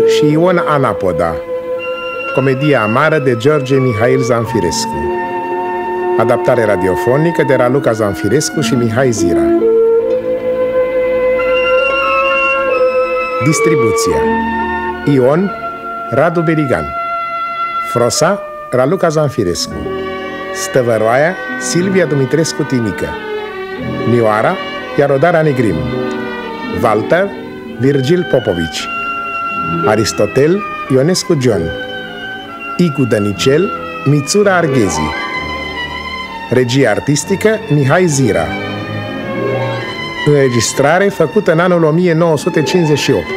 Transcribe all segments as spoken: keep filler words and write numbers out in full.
și Ion Anapoda, comedie amară de George Mihail Zanfirescu. Adaptare radiofonică de Raluca Zanfirescu și Mihai Zira. Distribuția: Ion, Radu Berigan. Frosa, Raluca Zanfirescu. Stăvăroaia, Silvia Dumitrescu Timică. Nioara, Iarodara Negrim. Walter, Virgil Popovici. Aristotel, Ionescu John. Igu Dănicel, Mițura Arghezi. Regie artistică, Mihai Zira. Înregistrare făcută în anul o mie nouă sute cincizeci și opt.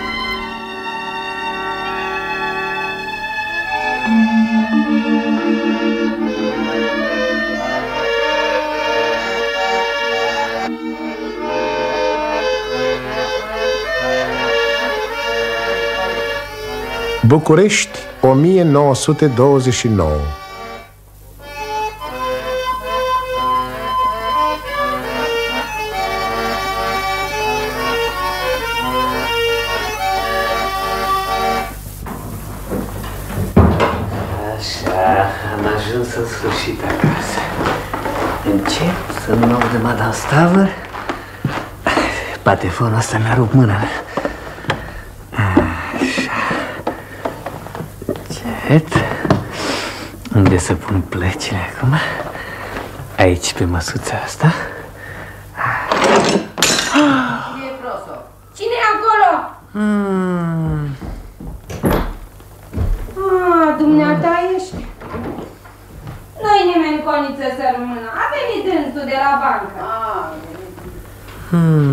București, o mie nouă sute douăzeci și nouă. În sfârșit acasă. Încep să nu aud de Madame Stavăr. Patefonul ăsta mi-a rupt mâna. Așa. Cet. Unde să pun plăcile acum? Aici, pe măsuța asta. Cine e proso? Cine e acolo? Hmm. Ah, dumneata ești? Nu-i nimeni coniță să rămână. A venit dânsul de la bancă. Ah, hmm.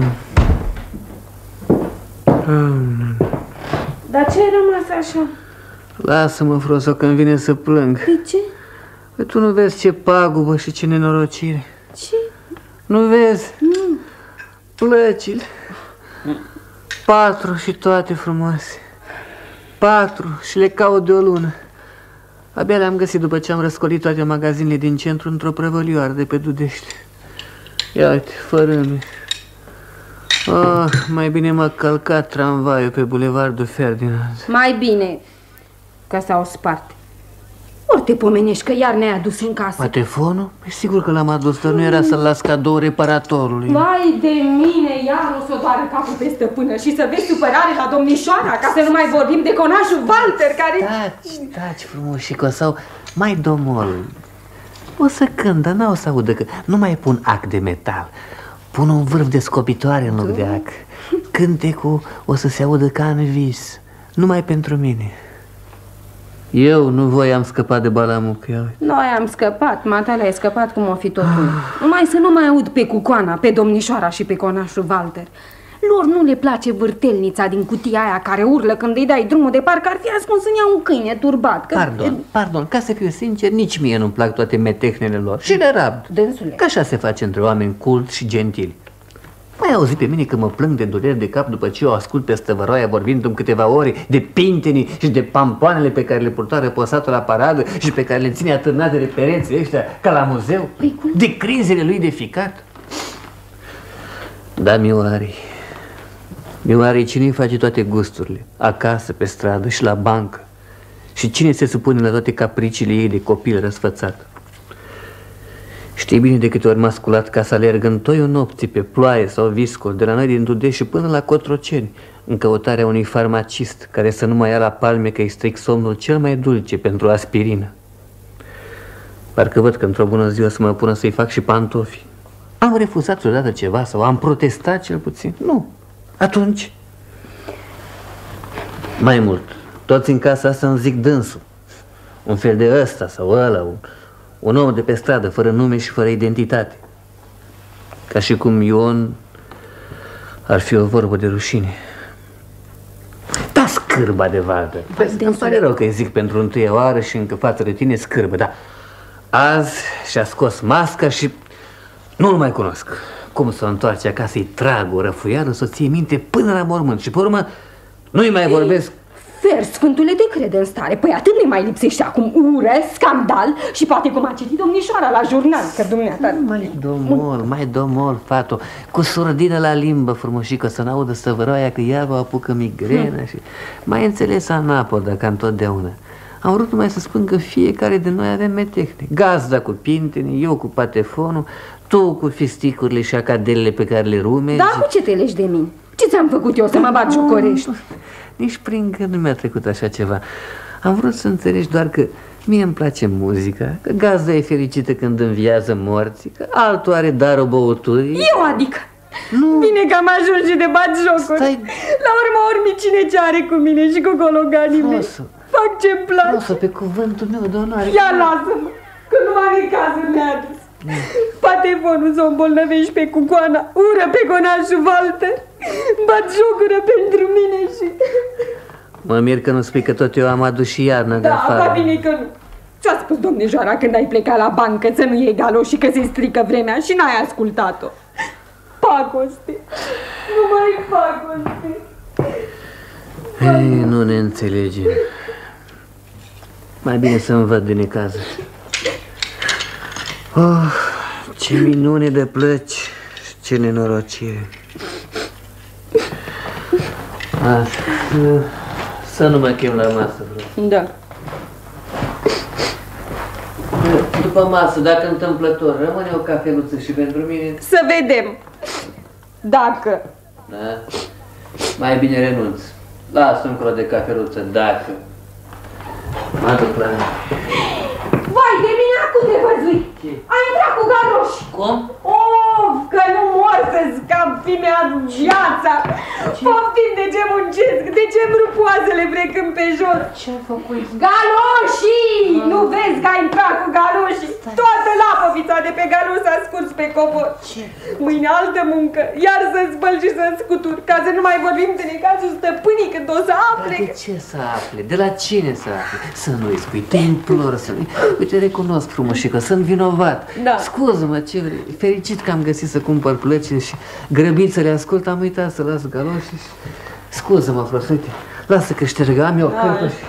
Hmm. Dar ce ai rămas așa? Lasă-mă, Froso, că-mi vine să plâng. De ce? Că tu nu vezi ce pagubă și ce nenorocire. Ce? Nu vezi? Nu. Plăcile. Patru și toate frumoase. Patru și le caut de o lună. Abia le-am găsit după ce am răscolit toate magazinele din centru într-o prăvălioară de pe Dudești. Ia uite, fărâme. Oh, mai bine m-a călcat tramvaiul pe bulevardul Ferdinand. Mai bine că s-au spart. Ori te pomenești că iar ne-ai adus în casă. Patefonul? Păi sigur că l-am adus, dar nu era să-l las cadou reparatorului. Vai de mine, iar o să doară capul pe stăpână și să vezi supărare la domnișoara, ca să nu mai vorbim de conașul Walter, care... Taci, taci frumușico, sau mai domol. O să cânt, dar n-o să audă, că nu mai pun ac de metal. Pun un vârf de scopitoare în loc de ac. Cântecul o să se audă ca în vis, numai pentru mine. Eu nu voi am scăpat de balamuc. Noi am scăpat, matale ai scăpat cum o fi totul. Numai să nu mai aud pe cucoana, pe domnișoara și pe conașul Walter. Lor nu le place vârtelnița din cutia aia care urlă când îi dai drumul de parcă ar fi ascuns în ea un câine turbat. Că... Pardon, pardon, ca să fiu sincer, nici mie nu-mi plac toate metehnele lor. Și le rabd. Dânsule. Că așa se face între oameni culți și gentili. Mai auzi pe mine că mă plâng de dureri de cap după ce o ascult pe Stăvăroaia vorbind-mi câteva ore de pintenii și de pampoanele pe care le purta răposatul la paradă și pe care le ține atârnate de pereții ăștia ca la muzeu? Păi cum? De crinzele lui de ficat? Da, Mioari. Mioari, cine-i face toate gusturile? Acasă, pe stradă și la bancă? Și cine se supune la toate capriciile ei de copil răsfățat? Știi bine de câte ori m-a sculat ca să alerg în toiul nopții pe ploaie sau viscol de la noi din Dudești până la Cotroceni, în căutarea unui farmacist care să nu mai ia la palme că îi stric somnul cel mai dulce pentru aspirină. Parcă văd că într-o bună zi o să mă pună să-i fac și pantofi. Am refuzat odată ceva sau am protestat cel puțin? Nu. Atunci? Mai mult, toți în casa asta îmi zic dânsul. Un fel de ăsta sau ăla, un... Un om de pe stradă, fără nume și fără identitate. Ca și cum Ion ar fi o vorbă de rușine. Da, scârba de Walter. Îmi pare rău că îi zic pentru întâia oară și încă față de tine scârbă, dar azi și-a scos masca și nu-l mai cunosc. Cum să o întoarce acasă, îi trag o răfuială, să ție minte până la mormânt și pe urmă nu-i mai vorbesc Fer, Sfântule, te crede în stare. Păi atât ne mai lipsește acum ură, scandal și poate cum a citit domnișoara la jurnal, că dumneata... Mai domol, mai domol, fato, cu surdină la limbă, frumușică, să n-audă săvăroaia că ea vă apucă migrenă și... Mai înțeles anapoda, ca întotdeauna. Am vrut numai să spun că fiecare de noi avem metehne. Gazda cu pinteni, eu cu patefonul, tu cu fisticurile și acadelele pe care le rumegi. Da, cu ce te leși de mine? Ce ți-am făcut eu să mă bat jocorești? Nici prin gând nu mi-a trecut așa ceva. Am vrut să înțelegi doar că mie îmi place muzica, că gazda e fericită când înviază morții, că altul are darul băuturii. Eu adică? Nu. Bine că am ajuns și de bat jocuri. Stai... La urma urmii cine ce are cu mine și cu gologanii mei? Fac ce-mi place. Frosă, pe cuvântul meu de onoare. Ia lasă-mă, că nu mai e cazul neadus. Patefonul s-o îmbolnăvești pe cucoana, ură pe conașul Walter, bat jocură pentru mine și... Mă mir că nu spui că tot eu am adus și iarnă de afară. Da, bine că nu. Ce-a spus domnișoara când ai plecat la bancă să nu iei galoși și că se strică vremea și n-ai ascultat-o? Pacoste, nu mai pacoste. Ei, nu ne înțelegem. Mai bine să-mi văd de necază. Oh, ce minune de plăci și ce nenorocire. Ah, să nu mă chem la masă, vreau. Da. După masă, dacă întâmplător, rămâne o cafeluță și pentru mine. Să vedem. Dacă. Da? Mai bine renunț. Lasă un crot de cafeluță, dacă. Mă duc la mine. Vai, de mine acum te văzui. Ai intrat cu galoși. Cum? Oh, că nu mor să scampi mea viața. Poftim de ce muncesc, de ce îmi rup oasele frecând pe jos. Ce-ai făcut? Galoșii! Ah. Nu vezi că ai intrat cu galoșii? Toată lapovița de pe galoși s-a scurs pe covor. Ce? Mâine altă muncă, iar să spăl și să scutur, ca să nu mai vorbim de necazul stăpânii când o să afle. De ce să afle? De la cine să afle? Să nu-i spui, te implor să nu-i... Uite, recunosc frumușică, sunt vinovat. Da. Scuză-mă, ce vrei? Fericit că am găsit să cumpăr plăcile și grăbit să le ascult, am uitat să las galoșii și... Scuză-mă, frate, uite, lasă că ștergam eu cârpă și...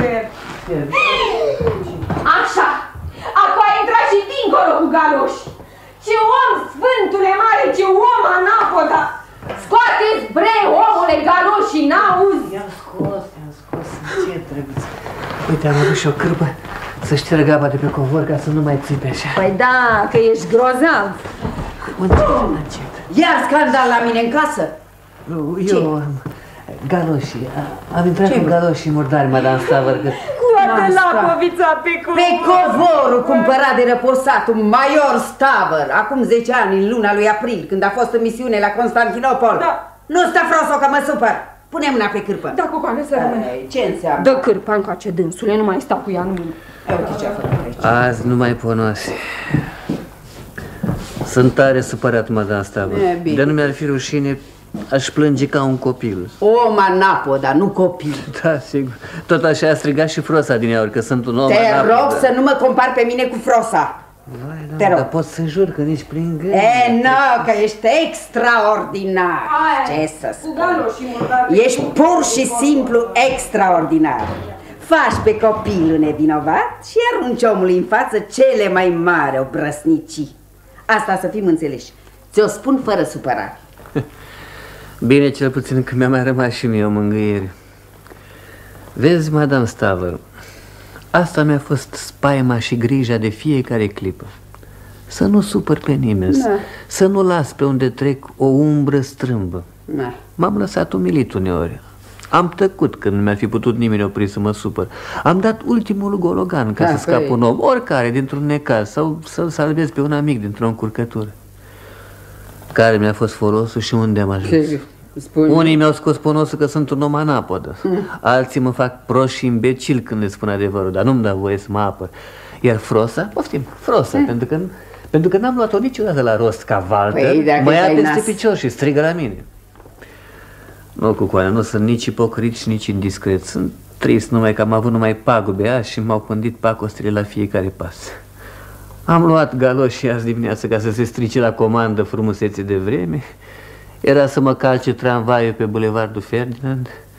Așa, acum a intrat și dincolo cu galoși. Ce om, Sfântule Mare, ce om anapoda! Scoateți bre, omule, galoșii, n-auzi? I-am scos, i-am scos, ce trebuie. Uite, am adus și o cârpă să șterg apa de pe covor ca să nu mai țipe așa. Păi da, că ești grozav. Mă înțeleg încet. Iar scandal la mine în casă? Eu am galoșii, am intrat cu galoșii murdari, madame Stavăr, că... Scoate lapovița pe covor. Pe covorul cumpărat de răposatul Major Stavăr, acum zece ani, în luna lui april, când a fost în misiune la Constantinopol. Da. Nu sta froso că mă supăr. Pune mâna pe cârpă. Da, cu coane să rămâne. Ce înseamnă? Dă cârpa încoace, dânsule, nu mai stau cu ea în mână. Uite ce a făcut aici. Azi nu mai ponoase. Sunt tare supărat, madame Stavăr. De nu mi-ar fi rușine, aș plânge ca un copil. Om anapoda, nu copil. Da, sigur. Tot așa a strigat și Frosa din ea, că sunt un om Te anapoda. rog să nu mă compari pe mine cu Frosa. Vai, da, Te rog. dar pot să jur că nici prin gând. E, nu, că ești extraordinar. Aia, Ce să spun? cu galoșii murdari. Ești pur și simplu extraordinar. Faci pe copilul nevinovat și arunci omului în față cele mai mari obrăsnicii. Asta să fim înțeleși. Ți-o spun fără supărare. Bine, cel puțin că mi-a mai rămas și mie o mângâiere. Vezi, madame Stavăr, asta mi-a fost spaima și grija de fiecare clipă. Să nu supăr pe nimeni, da. Să nu las pe unde trec o umbră strâmbă. Da. M-am lăsat umilit uneori. Am tăcut când nu mi-ar fi putut nimeni opri să mă supăr. Am dat ultimul gologan ca da, să scap un om, oricare, dintr-un necaz, sau să-l salvez pe un amic dintr-o încurcătură. Care mi-a fost folosul și unde am ajuns? Spune. Unii mi-au scos ponosul că sunt un om anapodă. Hmm. Alții mă fac prost și imbecil când le spun adevărul, dar nu-mi dă voie să mă apăr. Iar Frosa, poftim, Frosa, hmm. pentru că pentru că n-am luat-o niciodată la rost ca Walter, păi, mă ia peste nas. Picior și strigă la mine. Nu, Cucoane, nu sunt nici ipocrit și nici indiscret. Sunt trist numai că am avut numai pagube azi și m-au pândit pacostile la fiecare pas. Am luat galoșii azi dimineață ca să se strice la comandă frumusețe de vreme. Era să mă calce tramvaiul pe bulevardul Ferdinand.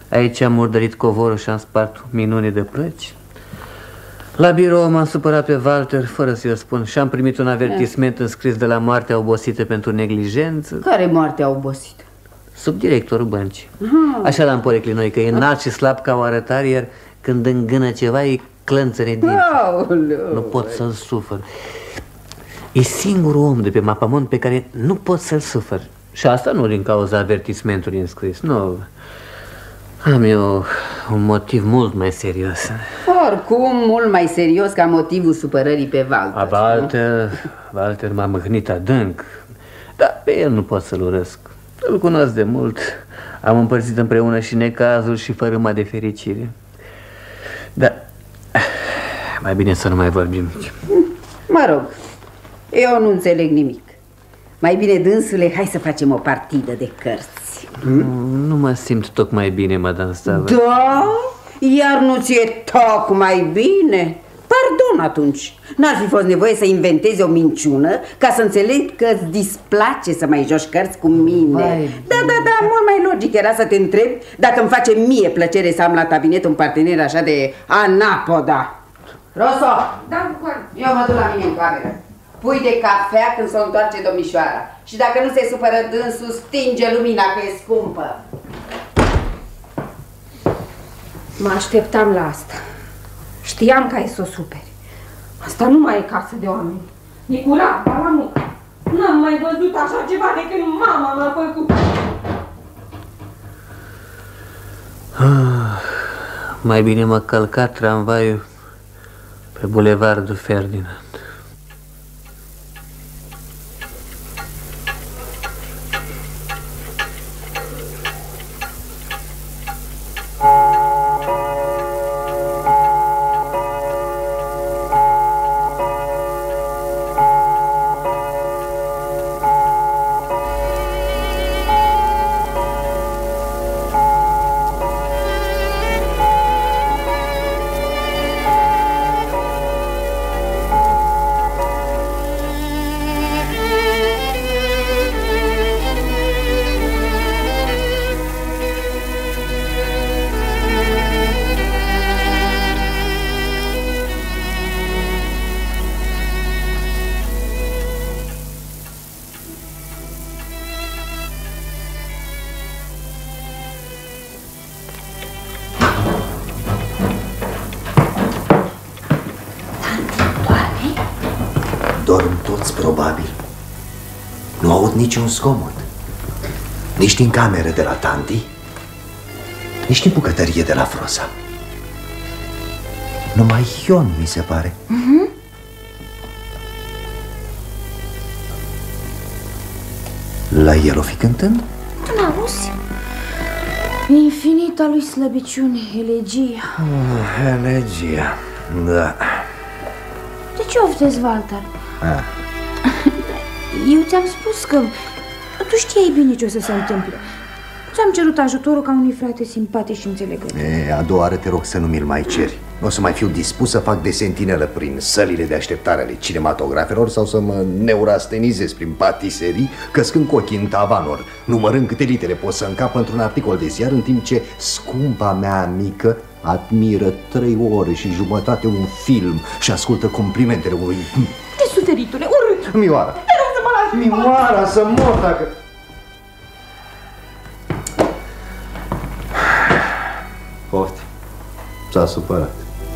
Aici am murdărit covorul și am spart minune de plăci. La birou m-am supărat pe Walter, fără să-i spun, și am primit un avertisment înscris de la moartea obosită pentru neglijență. Care moartea obosită? Subdirectorul băncii. Așa l-am poreclit noi, că e înalt și slab ca o arătare, iar când îngână ceva e clănțăne din. Nu pot să-l sufăr. E singurul om de pe mapamont pe care nu pot să-l sufăr. Și asta nu din cauza avertismentului înscris, nu. Am eu un motiv mult mai serios. Oricum, mult mai serios ca motivul supărării pe Walter. A, Walter, Walter m-a mâhnit adânc, dar pe el nu pot să-l urăsc. Îl cunosc de mult. Am împărțit împreună și necazul și fărâma de fericire. Dar mai bine să nu mai vorbim. Mă rog, eu nu înțeleg nimic. Mai bine, dânsule, hai să facem o partidă de cărți. Nu, nu mă simt tocmai bine, madame Stava. Da? Iar nu ți-e tocmai bine? Pardon atunci. N-ar fi fost nevoie să inventezi o minciună ca să înțeleg că îți displace să mai joci cărți cu mine. Vai, da, da, da, mult mai logic era să te întreb dacă îmi face mie plăcere să am la cabinet un partener așa de anapoda. Roso! Da, bucur. Eu mă duc la mine în cameră. Pui de cafea când s-o întoarce domnișoara. Și dacă nu se supără dânsul, stinge lumina, că e scumpă. Mă așteptam la asta. Știam că ai să o superi. Asta nu mai e casă de oameni. E curat, dar la mucă. N-am mai văzut așa ceva de când mama m-a făcut. Ah, mai bine m-a călcat tramvaiul pe bulevardul Ferdinand. Probabil. Nu aud niciun zgomot. Nici din cameră de la tanti, nici din bucătărie de la Froza. Numai Ion, mi se pare. uh-huh. La el o fi cântând? N-auzi? Infinita lui slăbiciune, elegia. uh, Elegia, da. De ce oftezi, Walter? Ah. Eu ți-am spus că tu știai bine ce o să se întâmple. Ți-am cerut ajutorul ca unui frate simpatic și înțelegător. E, a doua oară te rog să nu mi-l mai ceri. Nu o să mai fiu dispus să fac de sentinelă prin sălile de așteptare ale cinematografelor sau să mă neurastenizez prin patiserii, căscând cu ochii în tavanuri, numărând câte litere pot să încap într-un articol de ziar, în timp ce scumpa mea mică admiră trei ore și jumătate un film și ascultă complimentele unui... De suferitule, urât! Mioara! Te rog să mă lași! Mioara, să mor dacă... Pofti, s-a supărat.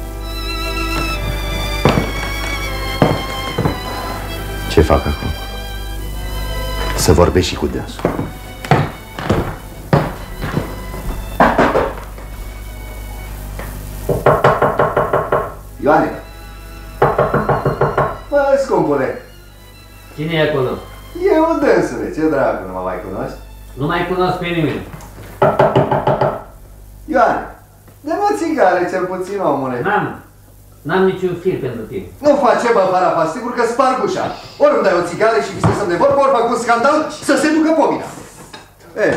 Ce fac acum? Să vorbesc și cu dânsul. Ioane! Bă, scumpule! Cine e acolo? Eu, dânsule, ce dracu, nu mă mai cunoști? Nu mai cunosc pe nimeni. Ioane, dă-mi o țigare cel puțin, omule. N-am. N-am niciun fir pentru tine. Nu face, bă, Farafa, sigur că sparg ușa. Ori îmi dai o țigare și visesem de vorbă, ori fac un scandal să se ducă pomina. E.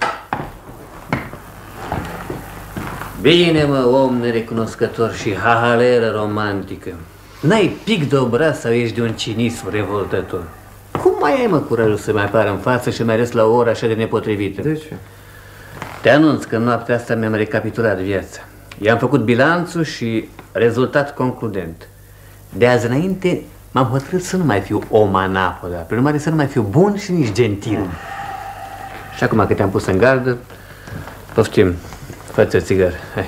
Bine, mă, om nerecunoscător și hahaleră romantică. N-ai pic de obraz sau ești de un cinism revoltător? Cum mai ai, mă, curajul să mai apară în față și mai ales la o oră așa de nepotrivită? De ce? Te anunț că noaptea asta mi-am recapitulat viața. I-am făcut bilanțul și rezultat concludent. De azi înainte m-am hotărât să nu mai fiu om anapoda, prin urmare să nu mai fiu bun și nici gentil. Mm. Și acum că te-am pus în gardă, poftim, fă-ți o țigară, hai.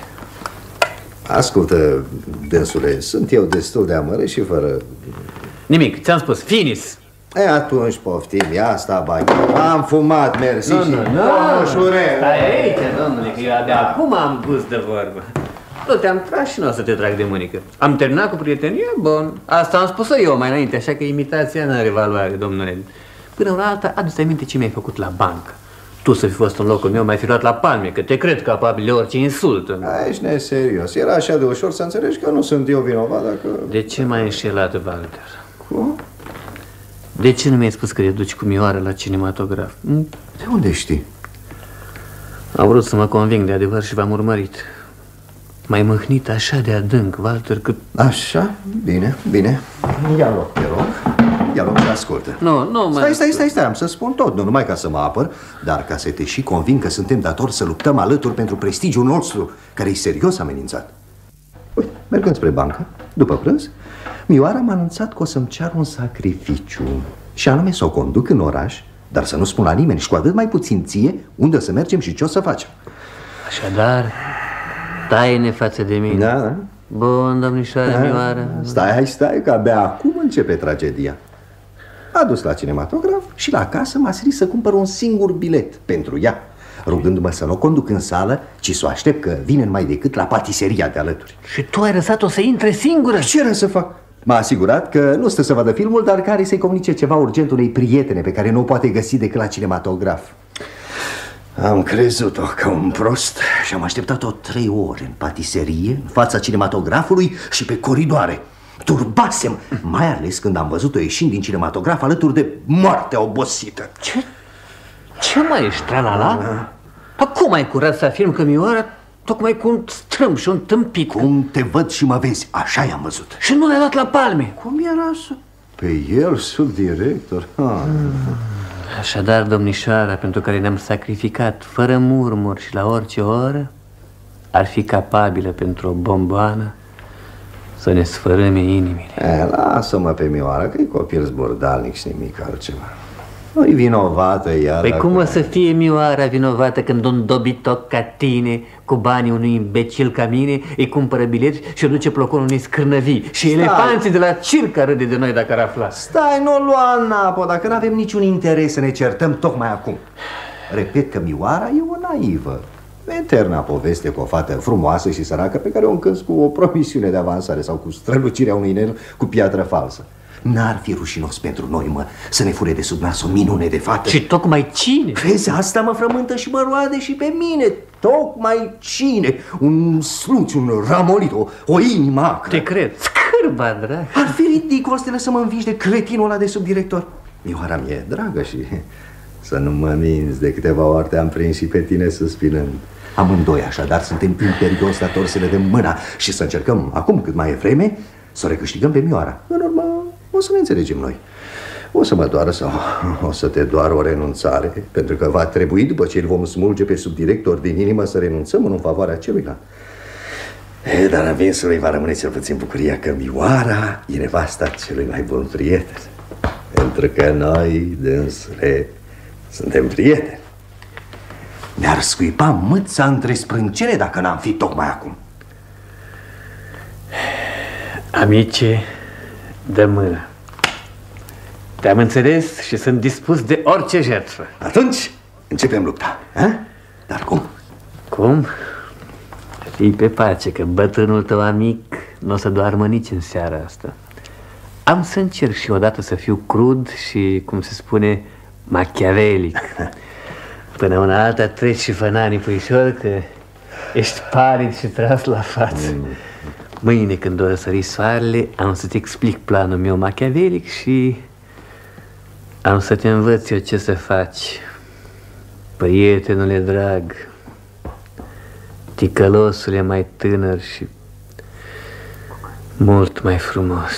Ascultă, dânsule, sunt eu destul de amărât și fără... Nimic, ți-am spus, finis! E, atunci poftim, ia asta, bai. Am fumat, mersi. Nu, nu, nu, Ușure. Stai aici, domnule, că eu abia acum am gust de vorbă. Nu te-am tras și nu o să te trag de mânică. Am terminat cu prietenie? Bun. Asta am spus-o eu mai înainte, așa că imitația nu are valoare, domnule. Până una alta, adu-ți aminte ce mi-ai făcut la bancă. Tu să fi fost în locul meu, m-ai fi luat la palme, că te cred capabil de orice insult. Ești neserios. Era așa de ușor să înțelegi că nu sunt eu vinovat dacă... De ce m-ai înșelat, Walter? Cum? De ce nu mi-ai spus că te duci cu Mioara la cinematograf? De unde știi? Am vrut să mă conving de adevăr și v-am urmărit. M-ai mâhnit așa de adânc, Walter, cât... Așa? Bine, bine. Ia loc, te rog. Ia loc și ascultă. Nu, nu, mă... Stai, stai, stai, stai, am să spun tot, nu numai ca să mă apăr, dar ca să te și conving că suntem datori să luptăm alături pentru prestigiul nostru, care e serios amenințat. Uite, mergând spre bancă, după prânz, Mioara m-a anunțat că o să-mi ceară un sacrificiu, și anume să o conduc în oraș, dar să nu spun la nimeni și cu atât mai puțin ție unde o să mergem și ce o să facem. Așadar, taine față de mine. Da, da. Bun, domnișoară Mioara. Stai, hai, stai, că abia acum începe tragedia. A dus la cinematograf și la casă m-a sărit să cumpăr un singur bilet pentru ea, rugându-mă să nu o conduc în sală, ci să o aștept că vine numai decât la patiseria de alături. Și tu ai lăsat-o să intre singură? Ce era să fac? M-a asigurat că nu stă să vadă filmul, dar care să-i comunice ceva urgent unei prietene pe care nu o poate găsi decât la cinematograf. Am crezut-o ca un prost și am așteptat-o trei ore în patiserie, în fața cinematografului și pe coridoare. Turbasem, mai ales când am văzut-o ieșind din cinematograf alături de moartea obosită. Ce? Ce mai ești, tralala? Dar cum ai curat să afirm că Mioara tocmai cu un strâmb și un tâmpit? Cum te văd și mă vezi, așa i-am văzut. Și nu l-ai luat la palme? Cum era să... Pe el, subdirector? Ha. Așadar, domnișoara pentru care ne-am sacrificat fără murmur și la orice oră, ar fi capabilă pentru o bomboană să ne sfărâme inimile. E, lasă-mă pe Mioara, că e copil zburdalnic și nimic altceva. Nu-i vinovată ea. Păi dacă... cum o să fie Mioara vinovată când un dobitoc ca tine, cu banii unui imbecil ca mine, îi cumpără bilet și o duce ploconul unei scârnăvii? Și elefanții de la circ râde de noi dacă ar afla. Stai, nu lua în apă, dacă n-avem niciun interes să ne certăm tocmai acum. Repet că Mioara e o naivă. Eterna poveste cu o fată frumoasă și săracă pe care o încânți cu o promisiune de avansare sau cu strălucirea unui inel cu piatră falsă. N-ar fi rușinos pentru noi, mă, să ne fure de sub nas o minune de fată. Și tocmai cine? Vezi, asta mă frământă și mă roade și pe mine. Tocmai cine? Un sluț, un ramolit, o, o inimă acră. Te cred. Scârba, drag. Ar fi ridicol să te lăsăm învinși de cretinul ăla de subdirector. Mioara mi-e dragă și să nu mă minți, de câteva ori te-am prins și pe tine suspinând. Amândoi așadar suntem imperios datori să le dăm mâna și să încercăm, acum cât mai e vreme, să o recâștigăm pe Mioara. În urmă o să ne înțelegem noi. O să mă doară sau o să te doară o renunțare, pentru că va trebui, după ce îl vom smulge pe subdirector din inimă, să renunțăm în favoarea celuilalt. E, dar avinsului va rămâne cel puțin bucuria că Mioara e nevasta celui mai bun prieten. Pentru că noi, dânsule, suntem prieteni. Ne-ar scuipa mâța între sprâncene dacă n-am fi tocmai acum. Amice, dă mână. Te-am înțeles și sunt dispus de orice jertfă. Atunci începem lupta, a? Dar cum? Cum? Fii pe pace că bătrânul tău amic nu o să doarmă nici în seara asta. Am să încerc și odată să fiu crud și, cum se spune, machiavelic. Până una alta treci și fănanii, puișor, că ești palid și tras la față. Mm. Mâine, când o răsări soarele, am să-ți explic planul meu machiavelic și am să te învăț eu ce să faci. Prietenule drag, ticălosule mai tânăr și mult mai frumos.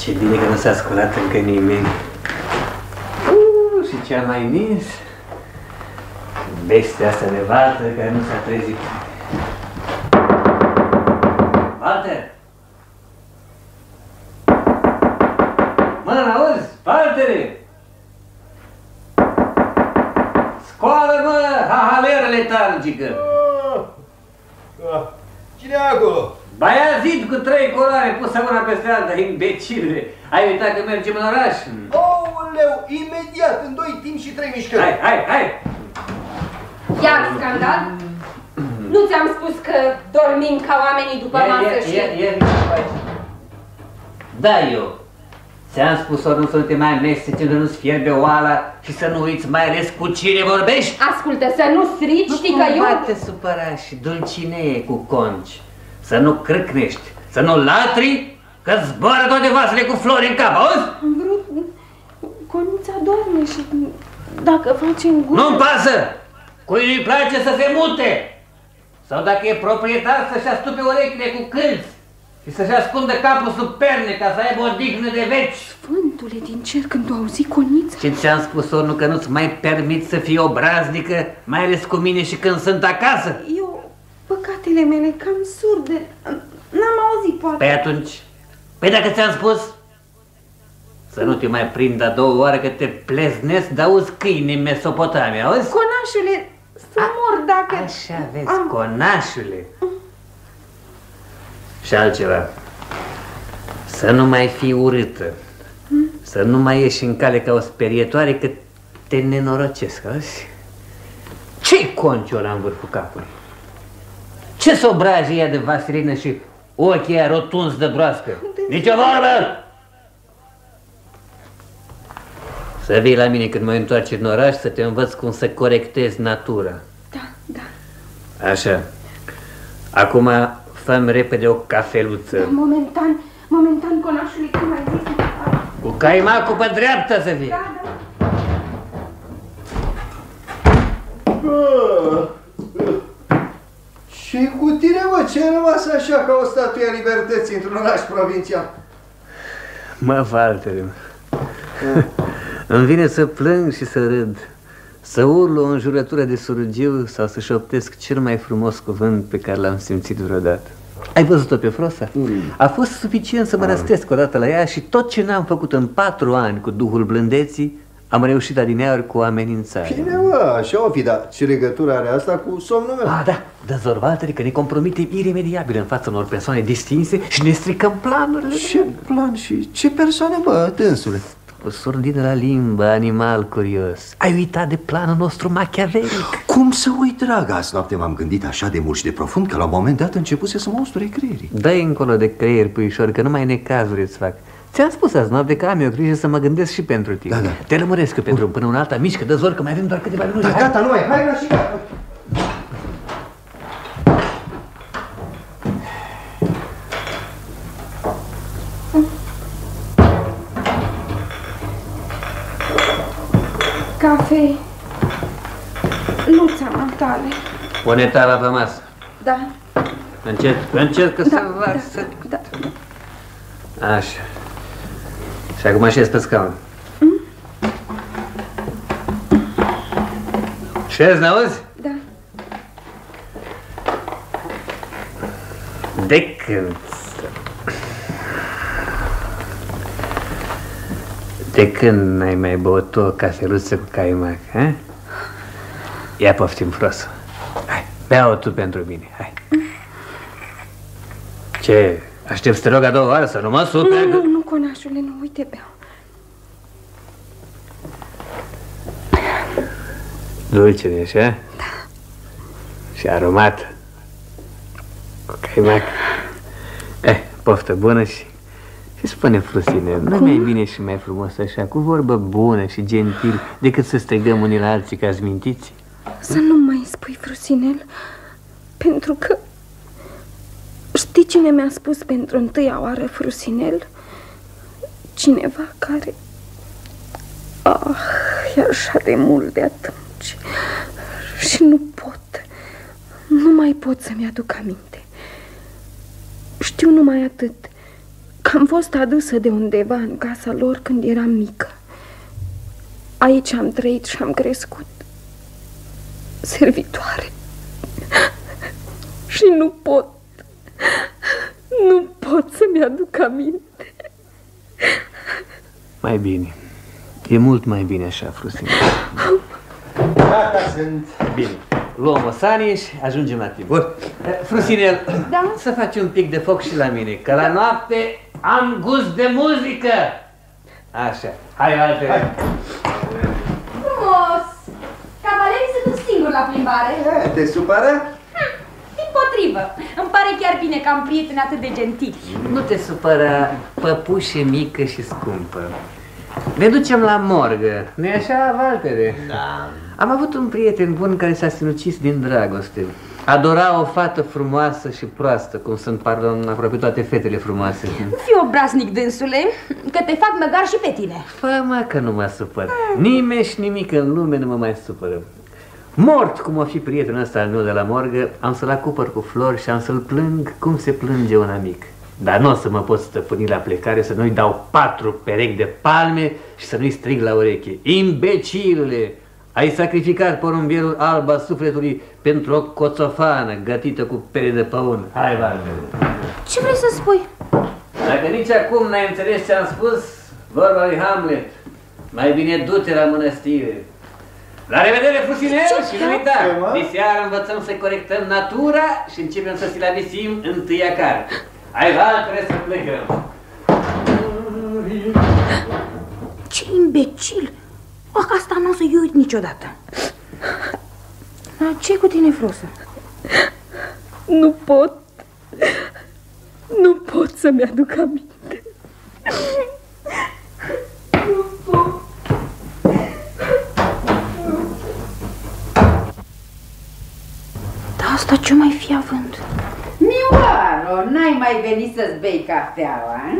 Ce bine că nu s-a sculat încă nimeni. Uh, și ce-a mai nins? Bestia asta de vată care nu s-a trezit. Walter! Mă, n-auzi? Waltere! Scoală, mă, hahaleră letargică! Cine e acolo? Baiazid cu trei coloane, pusă mâna peste alta, imbecile! Ai uitat că mergem în oraș? Aoleu, imediat, în doi timp și trei mișcări. Hai, hai, hai! Iar scandal? Nu ți-am spus că dormim ca oamenii după masă și... Da, eu. Ți-am spus ori nu să nu te mai amesteci, să nu-ți fierbe oala și să nu uiți mai ales cu cine vorbești. Ascultă, să nu strici, știi că eu... Nu te supăra și dulcinee cu conci. Să nu crâcnești, să nu latri, că zboară toate vasele cu flori în cap, auzi? Am vrut... Conița doarme și dacă facem gură... Nu-mi pasă! Cui nu-i place să se mute! Sau dacă e proprietar să-și astupe urechile cu câlți și să-și ascundă capul sub perne ca să aibă o dignă de veci. Sfântule din cer, când tu auzi Conița... Ce ți-am spus, Ornu, că nu-ți mai permit să fii obraznică, mai ales cu mine și când sunt acasă? Eu, păcatele mele, cam surde, n-am auzit, poate. Păi atunci, păi dacă ți-am spus, să nu te mai prind a doua oară că te pleznesc, dar auzi câini în Mesopotamia, auzi? Conașule, să a, mor dacă... Așa vezi, am... conașule. Și altceva, să nu mai fii urâtă, hmm? Să nu mai ieși în cale ca o sperietoare, că te nenorocesc, auzi? Ce-i conciul ăla în vârful capului? Ce sobraje ea de vaselină și ochii aia rotunzi de broască? Nici o vorbă! Să vii la mine când mă întoarci în oraș să te învăț cum să corectezi natura. Da, da. Așa. Acum fă-mi repede o cafeluță. Da, momentan, momentan, conașule, cum ai zis? Cu caimacul pe dreapta să fie. Da, da. Și cu tine, mă, ce ai rămas așa ca o statuie a libertății într-un oraș provincial? Mă, Walter, îmi vine să plâng și să râd, să urlu o înjurătură de surugiu sau să șoptesc cel mai frumos cuvânt pe care l-am simțit vreodată. Ai văzut-o pe Frosa? Mm. A fost suficient să mă răstesc odată la ea și tot ce n-am făcut în patru ani cu duhul blândeții, am reușit adineauri cu amenințare. Bine, mă, așa o fi, dar ce legătură are asta cu somnul meu? Ah, da, dă zor, Walter, că ne compromitem iremediabil în fața unor persoane distinse și ne stricăm planurile. Ce plan și ce persoane, bă, dânsule? O surdină la limbă, animal curios. Ai uitat de planul nostru machiavelic? Cum să uit, dragă? Azi noapte m-am gândit așa de mult și de profund că la un moment dat începuse să mă usture creierii. Dă-i încolo de creier, puișor, că numai necazuri îți fac. Ți-am spus azi noapte că am eu grijă să mă gândesc și pentru tine. Da, da. Te lămuresc că pentru până una alta mișcă, dă zor că mai avem doar câteva minute. Da, gata, nu mai, hai la și gata. Cafe, luța matale. Pune tava pe masă. Da. Încet, încet că da, să varsă. Da, da. Așa. Și acum așez pe scaun. Mm? Șezi, n-auzi? Da. De când... De când n-ai mai băut o cafeluță cu caimac, ha? Ia poftim, Frosu. Hai, bea-o tu pentru mine, hai. Ce? Aștept să te rog a doua oară să nu mă super? Nu, nu, nu, conașule, nu, uite, beau. Dulce, de așa? Da. Și aromat. Cu caimac. Eh, poftă bună și... Și spune, Frusine, nu mai bine și mai frumos așa, cu vorbă bună și gentil, decât să strigăm unii la alții ca zmintiți? Să nu mai spui, Frusinel, pentru că... Știi cine mi-a spus pentru întâia oară, Frusinel? Cineva care... Ah, e așa de mult de atunci. Și nu pot, nu mai pot să-mi aduc aminte. Știu numai atât, că Am fost adusă de undeva în casa lor când eram mică. Aici am trăit și am crescut. Servitoare. Și nu pot, nu pot să-mi aduc aminte. Mai bine. E mult mai bine așa, Frusine. Gata sunt. Bine. Luăm o sanie și ajungem la timp. Bun. Frusinel, da? Să faci un pic de foc și la mine, că la noapte am gust de muzică. Așa. Hai, alte. Hai. Frumos! Cavalerii se duc singuri la plimbare. E, te supără? Hm, dimpotrivă. Îmi pare chiar bine că am prieteni atât de gentili. Nu te supăra, păpușe mică și scumpă. Ne ducem la morgă, nu-i așa, Valtere? Da. Am avut un prieten bun care s-a sinucis din dragoste. Adora o fată frumoasă și proastă, cum sunt, pardon, aproape toate fetele frumoase. Fii obraznic, dânsule, că te fac măgar și pe tine. Fă, mă, că nu mă supăr. Nimeni și nimic în lume nu mă mai supără. Mort cum o fi prietenul ăsta al meu de la morgă, am să-l acopăr cu flori și am să-l plâng cum se plânge un amic. Dar nu o să mă pot stăpâni la plecare, să nu-i dau patru perechi de palme și să nu-i strig la ureche. Imbecilule! Ai sacrificat porumbierul alb al sufletului pentru o coțofană gătită cu pere de păun. Hai, Valter! Ce vrei să spui? Dacă nici acum n-ai înțeles ce am spus, vorba lui Hamlet, mai bine du-te la mănăstire. La revedere, Frusinel, și nu uita, de seară învățăm să corectăm natura și începem să silabisim întâia carte. Hai, Valter, să plecăm. Ce imbecil! Oh, asta nu o să-i uit niciodată. Ce-i cu tine, Frosă? Nu pot. Nu pot să-mi aduc aminte. Nu pot. Dar asta ce mai fi având? Mioaro, n-ai mai venit să-ți bei cafeaua, a?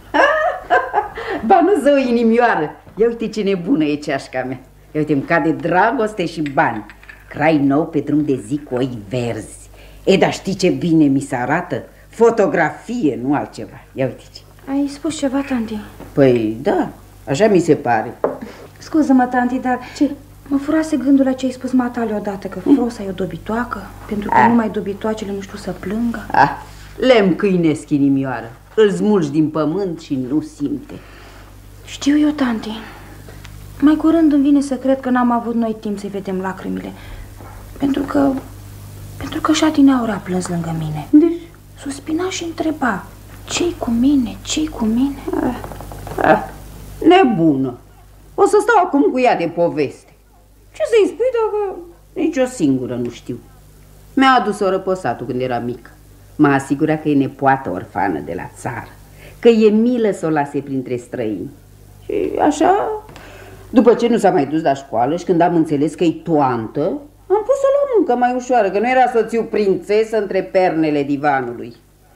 Ba nu, zău, inimioară. Ia uite ce nebună e ceașca mea. Ia uite, îmi cade dragoste și bani. Crai nou pe drum de zi cu oi verzi. E, dar știi ce bine mi se arată? Fotografie, nu altceva. Ia uite ce. Ai spus ceva, tanti? Păi, da, așa mi se pare. Scuză-mă, tanti, dar ce? Mă furase gândul la ce ai spus matale odată, că Frosa e o dobitoacă, pentru că ah. numai dobitoacele nu știu să plângă. Ah, lemn câinesc, inimioară. Îl smulgi din pământ și nu simte. Știu eu, tanti. Mai curând îmi vine să cred că n-am avut noi timp să-i vedem lacrimile. Pentru că... Pentru că Șatineaura a plâns lângă mine. Deci? Suspina și întreba: ce-i cu mine? Ce-i cu mine? Ah, ah, nebună. O să stau acum cu ea de poveste. Ce să-i spui dacă nici o singură nu știu? Mi-a adus-o răposatul când era mică. M-a asigurat că e nepoată orfană de la țară, că e milă să o lase printre străini. Și așa, după ce nu s-a mai dus la școală și când am înțeles că e toantă, am pus-o la muncă mai ușoară, că nu era soțiu prințesă între pernele divanului.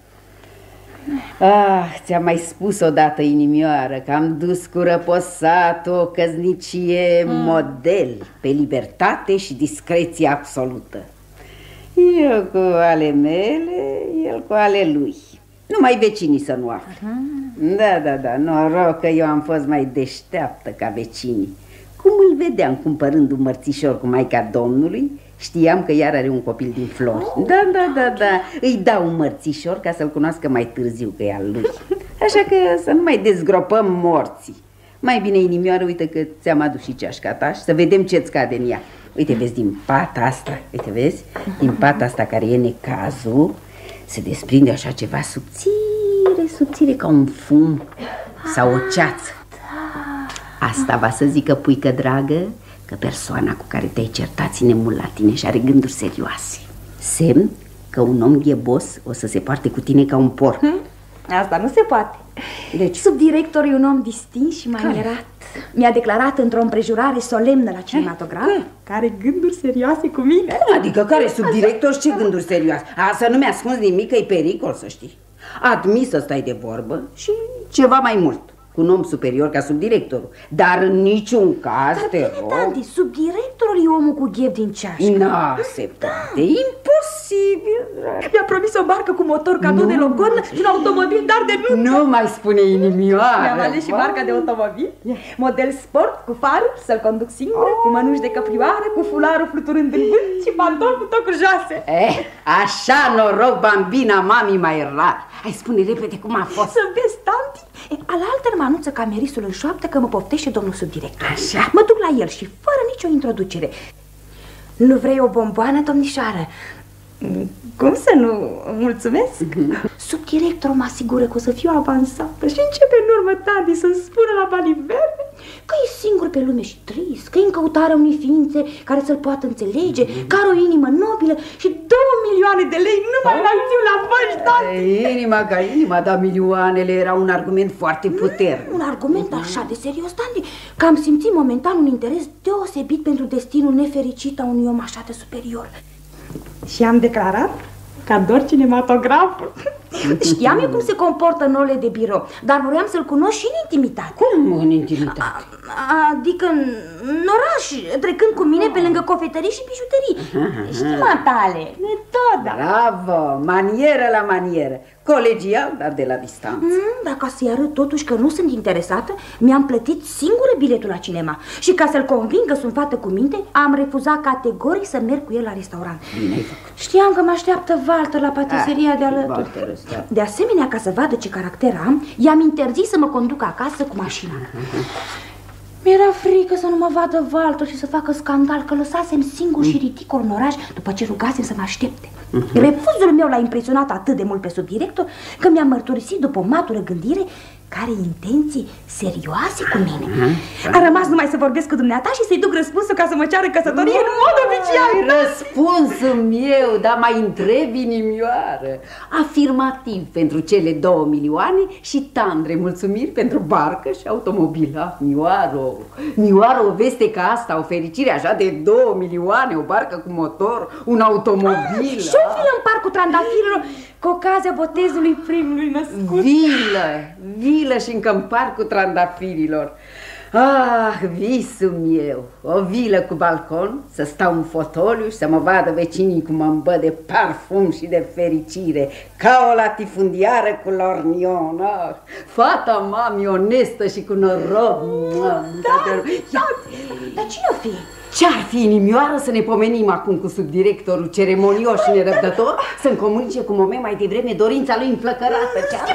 Ah, ți-am mai spus odată, inimioară, că am dus cu răposatul o căsnicie mm. model, pe libertate și discreție absolută. Eu cu ale mele, el cu ale lui. Numai vecinii să nu afle. Uh-huh. Da, da, da, noroc că eu am fost mai deșteaptă ca vecinii. Cum îl vedeam cumpărând un mărțișor cu Maica Domnului, știam că iar are un copil din flori. Oh, da, da, da, da, îi dau un mărțișor ca să-l cunoască mai târziu că e al lui. Așa că să nu mai dezgropăm morții. Mai bine, inimioară, uite că ți-am adus și ceașca ta și să vedem ce-ți cade în ea. Uite, vezi, din pata asta, uite, vezi, din pata asta care e necazul, se desprinde așa ceva subțire, subțire, ca un fum sau o ceață. Asta va să zică, puică dragă, că persoana cu care te-ai certat ține mult la tine și are gânduri serioase. Semn că un om ghebos o să se poarte cu tine ca un porc. Hmm? Asta nu se poate. Deci? Subdirectorul e un om distins și manierat. Mi-a declarat într-o împrejurare solemnă la cinematograf că are gânduri serioase cu mine. Cum adică care subdirector și ce gânduri serioase? A, să nu mi-ascunzi nimic, că e pericol, să știi. Admis să stai de vorbă și ceva mai mult. cu un om superior ca subdirectorul. Dar în niciun caz, Dar te bine, rog... tanti, subdirectorul e omul cu gheb din ceașcă. N-a se poate, imposibil. Mi-a promis o barcă cu motor cadou de logodnă și un automobil dar de nuntă. Nu mai spune inimioară. Mi-am ales și barca de automobil, model sport, cu farul, să-l conduc singură, cu mănuși de căprioară, cu fularul fluturând în vânt și pantoful cu tocuri joase. Eh, așa noroc, bambina mami mai rar. Hai, spune repede cum a fost. Să vezi, tanti, e, alaltă mă anunță camerisul în șoaptă că mă poftește domnul subdirector. Așa. Mă duc la el și fără nicio introducere. Nu vrei o bomboană, domnișoară? Cum să nu? Mulțumesc. Subdirectorul mă asigură că o să fiu avansată și începe în urmă tanti să-mi spună la baliverne că e singur pe lume și trist, că e în căutarea unei ființe care să-l poată înțelege, că are o inimă nobilă și două milioane de lei numai la acțiuni la băși, tanti. Inima ca inima, dar milioanele era un argument foarte puternic. Un argument așa de serios, tanti, că am simțit momentan un interes deosebit pentru destinul nefericit a unui om așa de superior. Și am declarat că ador cinematograful. Știam eu cum se comportă în orele de birou, dar vreau să-l cunosc și în intimitate. Cum în intimitate? A, adică în, în oraș, trecând cu mine pe lângă cofetării și bijuterii. Știi, matale, tot. Bravo, manieră la manieră. Colegial, dar de la distanță. Mm, dar ca să-i arăt totuși că nu sunt interesată, mi-am plătit singură biletul la cinema. Și ca să-l conving că sunt fată cu minte, am refuzat categoric să merg cu el la restaurant. Bine ai făcut. Știam că mă așteaptă Walter la patiseria de alături. Walter, De asemenea, ca să vadă ce caracter am, i-am interzis să mă conduc acasă cu mașina. Mi-era frică să nu mă vadă Walter și să facă scandal, că lăsasem singur și ridicol în oraș după ce rugasem să mă aștepte. Refuzul meu l-a impresionat atât de mult pe subdirector că mi-a mărturisit după o matură gândire care intenții serioase cu mine. A rămas numai să vorbesc cu dumneata și să-i duc răspunsul ca să mă ceară căsătorie în mod oficial. Răspunsul meu, dar mai întrebi, inimioară. Afirmativ pentru cele două milioane și tandre mulțumiri pentru barcă și automobil. Ah, Mioaro, Mioaro, o veste ca asta, o fericire așa de două milioane, o barcă cu motor, un automobil. Și o vilă în parcul trandafirilor cu ocazia botezului primului născut. Vilă, vilă și încă în parcul trandafirilor. Ah, visul meu, o vilă cu balcon, să stau în fotoliu și să mă vadă vecinii cum mă îmbă de parfum și de fericire, ca o latifundiară cu lornion. Ah, fata mami onestă și cu noroc. Da, da, dar cine o fi? Ce-ar fi, inimioară, să ne pomenim acum cu subdirectorul ceremonios și nerăbdător, să-mi comunice cu moment mai devreme dorința lui înflăcărată.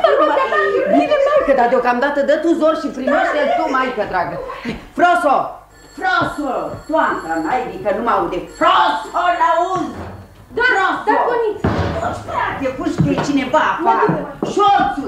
Bine, maică, dar deocamdată dă tu zor și primește-l tu, maică dragă. Froso! Froso! Toanta, naibii, că nu mă aude. Froso, l-auzi! Da, da, buniță! Te pușcă cineva afară. Șorțul!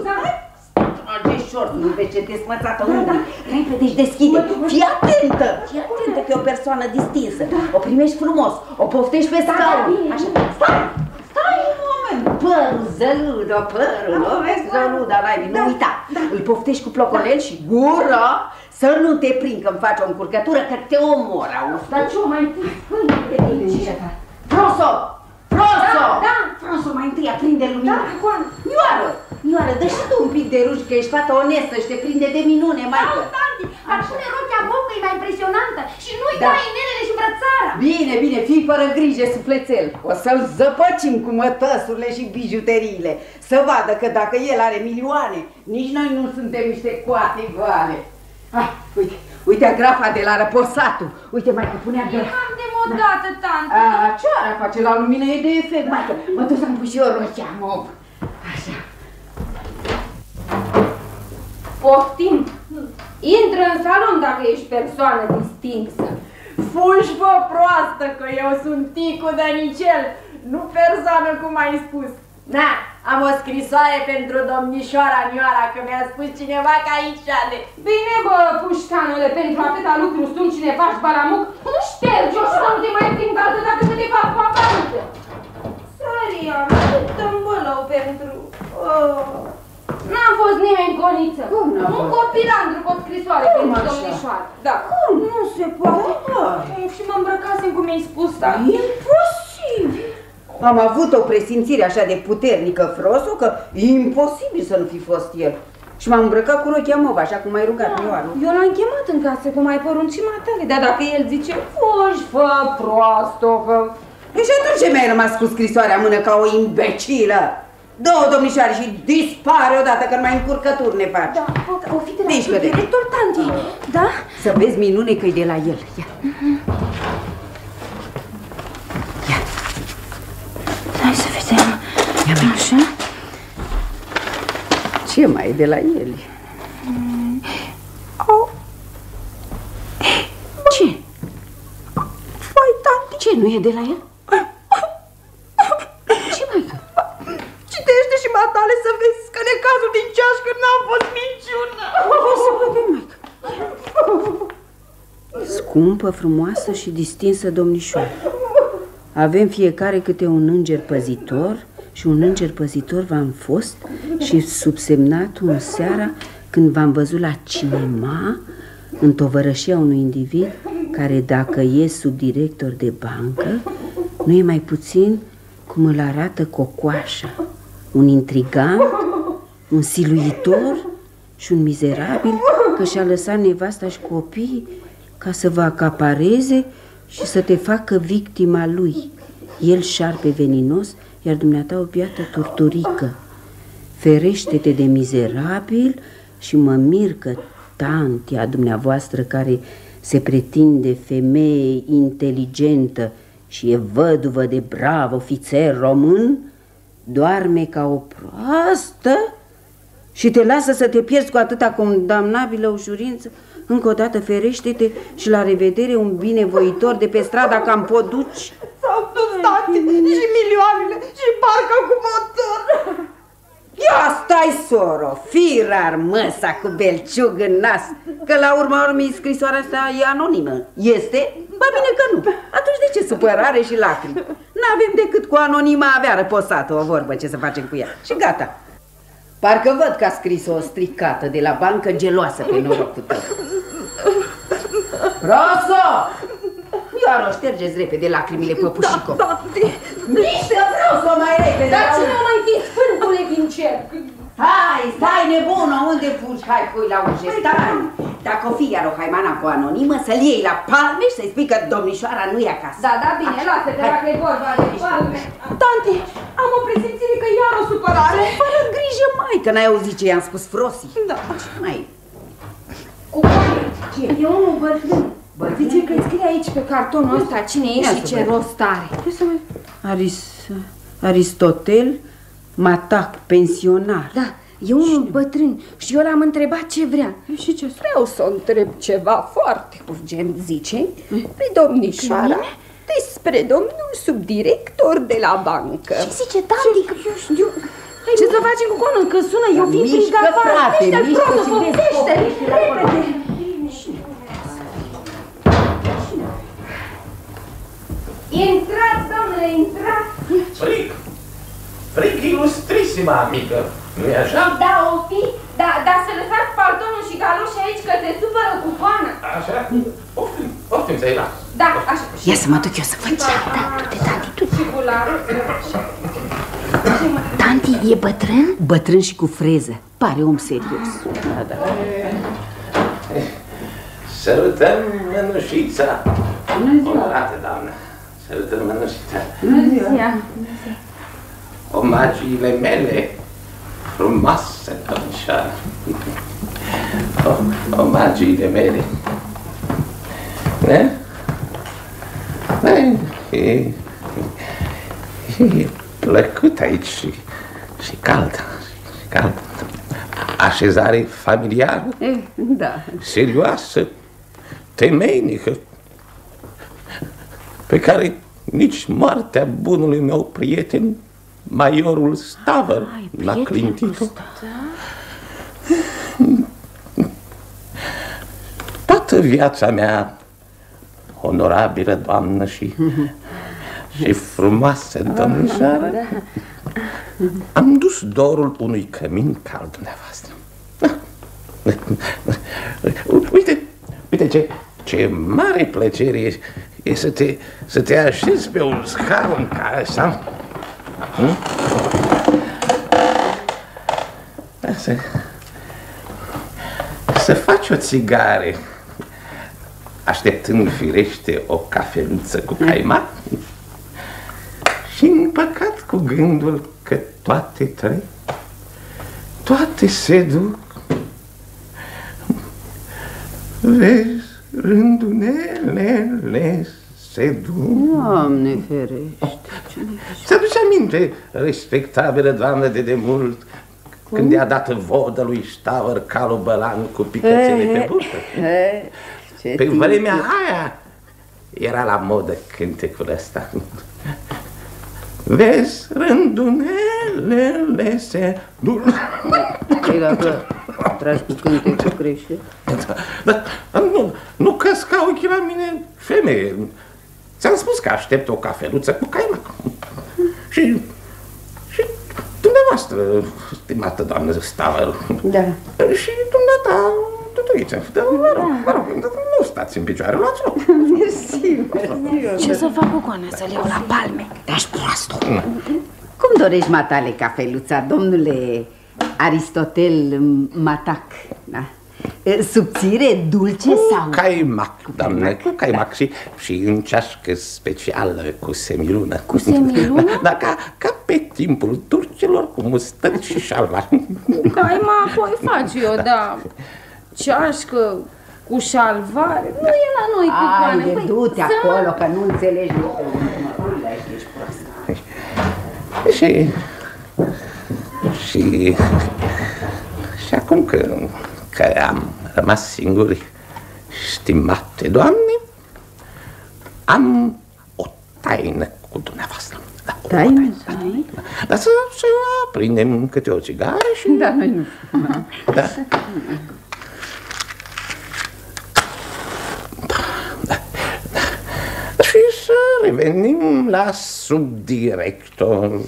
Trage șorțul, nu vezi ce te smățată unul. Repede și deschide. Fii atentă! Fii atentă că e o persoană distinsă. O primești frumos, o poftești pe scaun. Așa, stai! Stai un moment! Părul, zăludă, părul, nu vezi zăluda, naibii, nu uita. Îl poftești cu ploconel și gura să nu te prind că-mi faci o încurcătură, că te omor, auzi. Dar ce-o mai întâi spune-te de aici? Froso! Froso! Da, Froso, mai întâi aprinde lumina. Ioară! Ioară, dă și tu un pic de ruj, că ești fată onestă și te prinde de minune, maică. Da, tanti, dar pune rochea bob că e mai impresionantă și nu-i Da. dai inelele și brățara. Bine, bine, fii fără grijă, sufletel. O să-l zăpăcim cu mătăsurile și bijuteriile. Să vadă că dacă el are milioane, nici noi nu suntem niște coate goale. Ah, uite, uite agrafa de la răposatul. Uite, maică, punea de... Am de modată, tanti. A, ce ara face la lumină e de efect, maică. Mă duc să-mi pui și eu rochea, mă. Așa. Poftim! Intră în salon dacă ești persoană distinsă. Fugi, bă, proastă, că eu sunt Ticu Dănicel, nu persoană cum ai spus. Na, am o scrisoare pentru domnișoara Nioara, că mi-a spus cineva că aici de... Bine, bă, pușcanule, pentru atâta lucru sunt cineva și baramuc, nu ștergi-o și să nu te mai prind altă dată că te fac cu aparență. Săria, câtă mălău pentru... Oh. N-a fost nimeni goniță. Cum n-a Un fost? copilandru cu o scrisoare Cum pentru așa? domnișoară. Da. Cum? Nu se poate. Uf, și mă îmbrăcasem cum mi-ai spus, da. Imposibil. Am avut o presimțire așa de puternică, Froso, că e imposibil să nu fi fost el. și m-am îmbrăcat cu rochia mov, așa cum ai rugat da, Ioanu. Eu l-am chemat în casă, cum ai poruncit matale, dar dacă el zice, foși, fă proastă, că... E și atunci ce mi-ai rămas cu scrisoarea în mână ca o imbecilă? Două domnișoare și dispare odată că mai încurcături ne faci. Da, o fi de la director, tanti, da? Să vezi minune că e de la el. Ia. Ia. Hai să vedem. Ia mai așa. Ce mai e de la el? Mm. Oh. Ce? Vai, tanti. Ce, nu e de la el? Ce, maică? Citește și matale să vezi că necazul din ceașcă n-a fost niciuna. Să vedem, maică. Scumpă, frumoasă și distinsă domnișoară, avem fiecare câte un înger păzitor și un înger păzitor v-am fost și subsemnatul în seara când v-am văzut la cinema în tovărășia unui individ care, dacă e subdirector de bancă, nu e mai puțin cum îl arată Cocoașa, un intrigant, un siluitor și un mizerabil că și-a lăsat nevasta și copiii ca să vă acapareze și să te facă victima lui. El șarpe veninos, iar dumneata o biată turturică. Ferește-te de mizerabil și mă mir că tantia dumneavoastră, care se pretinde femeie inteligentă și e văduvă de brav ofițer român, doarme ca o proastă și te lasă să te pierzi cu atâta condamnabilă ușurință. Încă o dată ferește-te și la revedere, un binevoitor de pe strada Campoduci. S-au dus tati și milioanele și parcă cu motor. Ia stai, soro, fii rar măsa cu belciug în nas, că la urma urmei scrisoarea asta e anonimă. Este? Ba bine că nu. Atunci de ce supărare și lacrimi? N-avem decât cu anonima avea răposată o vorbă, ce să facem cu ea. Și gata. Parcă văd că a scris o stricată de la bancă geloasă pe norocul tău. Roso! Iar o ștergeți repede lacrimile, păpușico. Da, tati! Miște, vreau să o mai repede. Dar cine o mai fi sfântule din cer? Hai, stai nebună, unde fugi? Hai, pui la ușă, stai. Dacă o fi iar o haimana cu anonimă, să-l iei la palme și să-i spui că domnișoara nu e acasă. Da, da, bine, lasă-te dacă e vorba de palme. Tanti, am o presimțire că iar o supărare. Fără grijă, mai, că n-ai auzit ce i-am spus Frosii. Da. Mai. Cu care? Ce? E unul bătrân. Zice că scrie aici pe cartonul ăsta cine e și ce rost are. Aris... Aristotel Matac, pensionar. Da, e unul bătrân și eu l-am întrebat ce vrea. Și ce? Vreau să o întreb ceva foarte urgent, zice, pe domnișoara despre domnul subdirector de la bancă. Ce zice, tanti? Că eu știu... Ce să facem cu conul? Că sună, eu fiind prin gavară. Mișcă, mișcă și vezi, repede. Intrați, domnule, intrați! Fric! Fric ilustrissima, amică, nu-i așa? Da, o fi, da, dar să lăsați paltonul și galoșii aici că te supără cu coană. Așa? Poftim, poftim să-i las. Da, așa. Ia să mă duc eu să văd. Da, da, du-te, tanti, du-te. Și bularul. Tanti, e bătrân? Bătrân și cu freză, pare om serios. Da, da. Sărutăm mănușița. Onorată, doamnă. Sărutăm mănușița. Bună ziua. Omagiile mele, frumoasă domnișoară. Omagiile mele. Ne? E, e, e plăcut aici și, și cald. Și cald. Așezare familiară. E, da. Serioasă, temeinică, pe care nici moartea bunului meu prieten, Maiorul Stavăr, l-a clintit-o. Toată viața mea, onorabilă doamnă și, și frumoasă domnișoară, am dus dorul unui cămin cald dumneavoastră. Uite, uite ce, ce mare plăcere e, e să, te, să te așezi pe un scaun ca ăsta. Să, să faci o țigare, așteptând firește o cafeluță cu caimac și împăcat cu gândul că toate trei, toate se duc. Vezi, rândunelele se duc. Doamne ferește, ți-aduce aminte, respectabilă doamnă de demult, cum? Când i-a dat vodă lui Stavăr calul bălan cu picățele pe burtă? Pe vremea aia era la modă cântecul ăsta. Vezi, rândunelele se duc. Ei, dacă tragi cu cântecul crește? Dar nu, nu căsca ochii la mine, femeie. Ți-am spus că aștept o cafeluță cu caimac. Și, și dumneavoastră, stimată doamnă Stavăr. Da. Și dumneata, tutuiță. Dar, mă rog, mă rog, nu stați în picioare, luați loc. Mersi, mersi. Ce să fac cu coana? Să-l iau la palme? Dași proastă. Cum dorești matale cafeluța, domnule Aristotel Matac? Da? Subțire, dulce cu sau? Caimac, doamne, cu caimac și, și în ceașcă specială cu semilună. Cu semilună? Da, ca, ca pe timpul turcilor cu mustări și șalvar. Caimac voi face eu, da. Ceașcă cu șalvare, nu e la noi cu coane. Haide, du-te acolo, că nu înțelegi lucrurile. Și, și, și acum că, că am rămas singuri, stimate doamne, am o taină cu dumneavoastră. Da, taină? Dar să, să aprindem câte o țigară și... Da, noi nu. Da. Și să revenim la subdirector.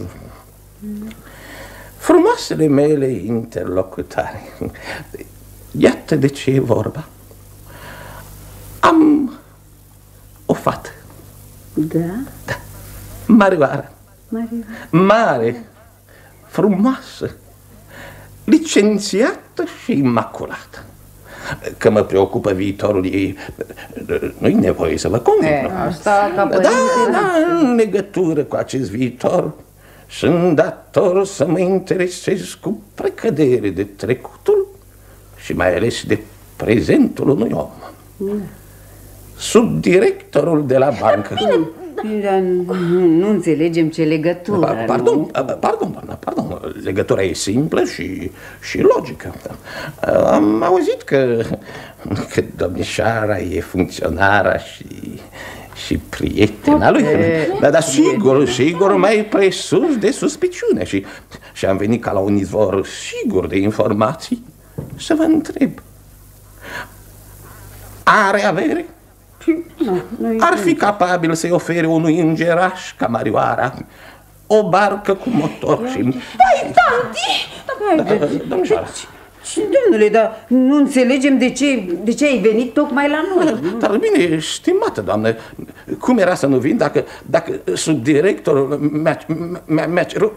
Frumoasele mele interlocutare. Iată de ce e vorba. Am o fată. Da? Da. Marioară. Marioară. Mare, frumoasă, licențiată și imaculată. Că mă preocupă viitorul ei, nu-i nevoie să vă convinc. Asta ca părinte. Da, da, în legătură cu acest viitor sunt dator să mă interesez cu precădere de trecutul și mai ales de prezentul unui om. Mm. Subdirectorul de la bancă. Bine, bine, nu, nu înțelegem ce legătură. Pa, pardon, pardon, doamna, pardon. Legătura e simplă și, și logică. Am auzit că, că domnișoara e funcționara și, și prietena lui. Dar, dar sigur, sigur, mai presus de suspiciune. Și, și am venit ca la un izvor sigur de informații să vă întreb. Are avere? Ar fi capabil să-i ofere unui îngeraș ca Marioara o barcă cu motor și... Hai, tanti! Domnișoara. Domnule, dar nu înțelegem de ce, de ce ai venit tocmai la noi. Dar bine, stimată doamnă, cum era să nu vin dacă, dacă subdirectorul mi-a mi-a cerut...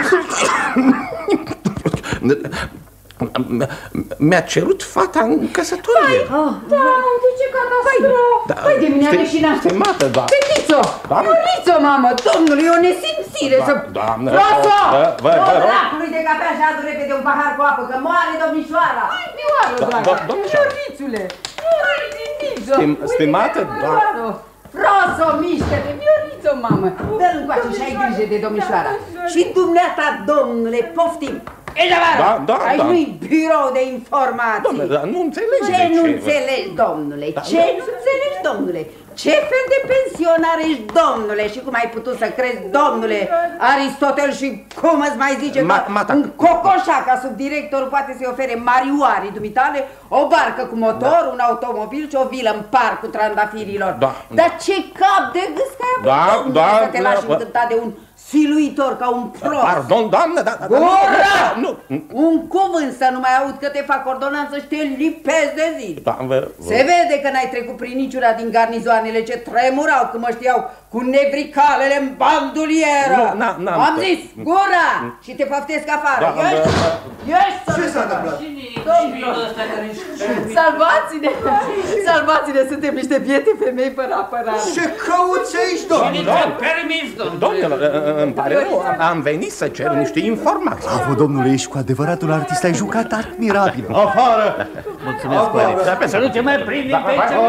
Mi-a cerut fata în căsătorie. Oh, da, de ce catastrofă? Hai de mine, are și naștere. Stimată, doamnă. Fetițo, Iorițo, mamă, domnule, e o nesimțire să... Doamnă, Roso! vă rog. Dracului de cafea și adu repede un pahar cu apă, că moare domnișoara. Hai, Mioară, dragă. Iorițule. Iorițo, stimată, doamnă. Roso, mișcă-te, Iorițo, mamă. Dă-l încoace și ai grijă de domnișoara. Și dumneata, domnule, poftim. Da, da, aici da. nu-i birou de informații. Domnule, dar nu înțelegi Ce de nu ce, înțelegi, domnule? Da, ce da. nu înțelegi, domnule? Ce fel de pensionar ești, domnule? Și cum ai putut să crezi, domnule, Aristotel și cum îți mai zice Ma, că mata. un cocoșa ca subdirectorul poate să-i ofere marioarii dumitale, o barcă cu motor, da. un automobil și o vilă în parcul trandafirilor. Da. Dar ce cap de gâscă ai avut, Da, domnule, da, să te lași da, încântat de un siluitor ca un prost. Pardon, doamnă, dar... Gura! Nu! Un cuvânt să nu mai aud că te fac ordonanță și te lipesc de zi. Da, vă, vă... Se vede că n-ai trecut prin niciuna din garnizoanele ce tremurau când mă știau cu nevricalele în bandulieră. Nu, n-am... Am zis, gura! Și te păftesc afară. Da, Ieși! Ieși! Ce s-a dat? Salvați-ne! Salvați-ne, suntem niște biete femei fără apărare. Ce cauți aici, domnule? Permis, domnule, îmi pare rău, am venit să cer niște informații. Bravo, domnule, ești cu adevărat un artist, ai jucat admirabil. Afară! Mulțumesc, părinte. Dar să nu te mai prindem pe aici.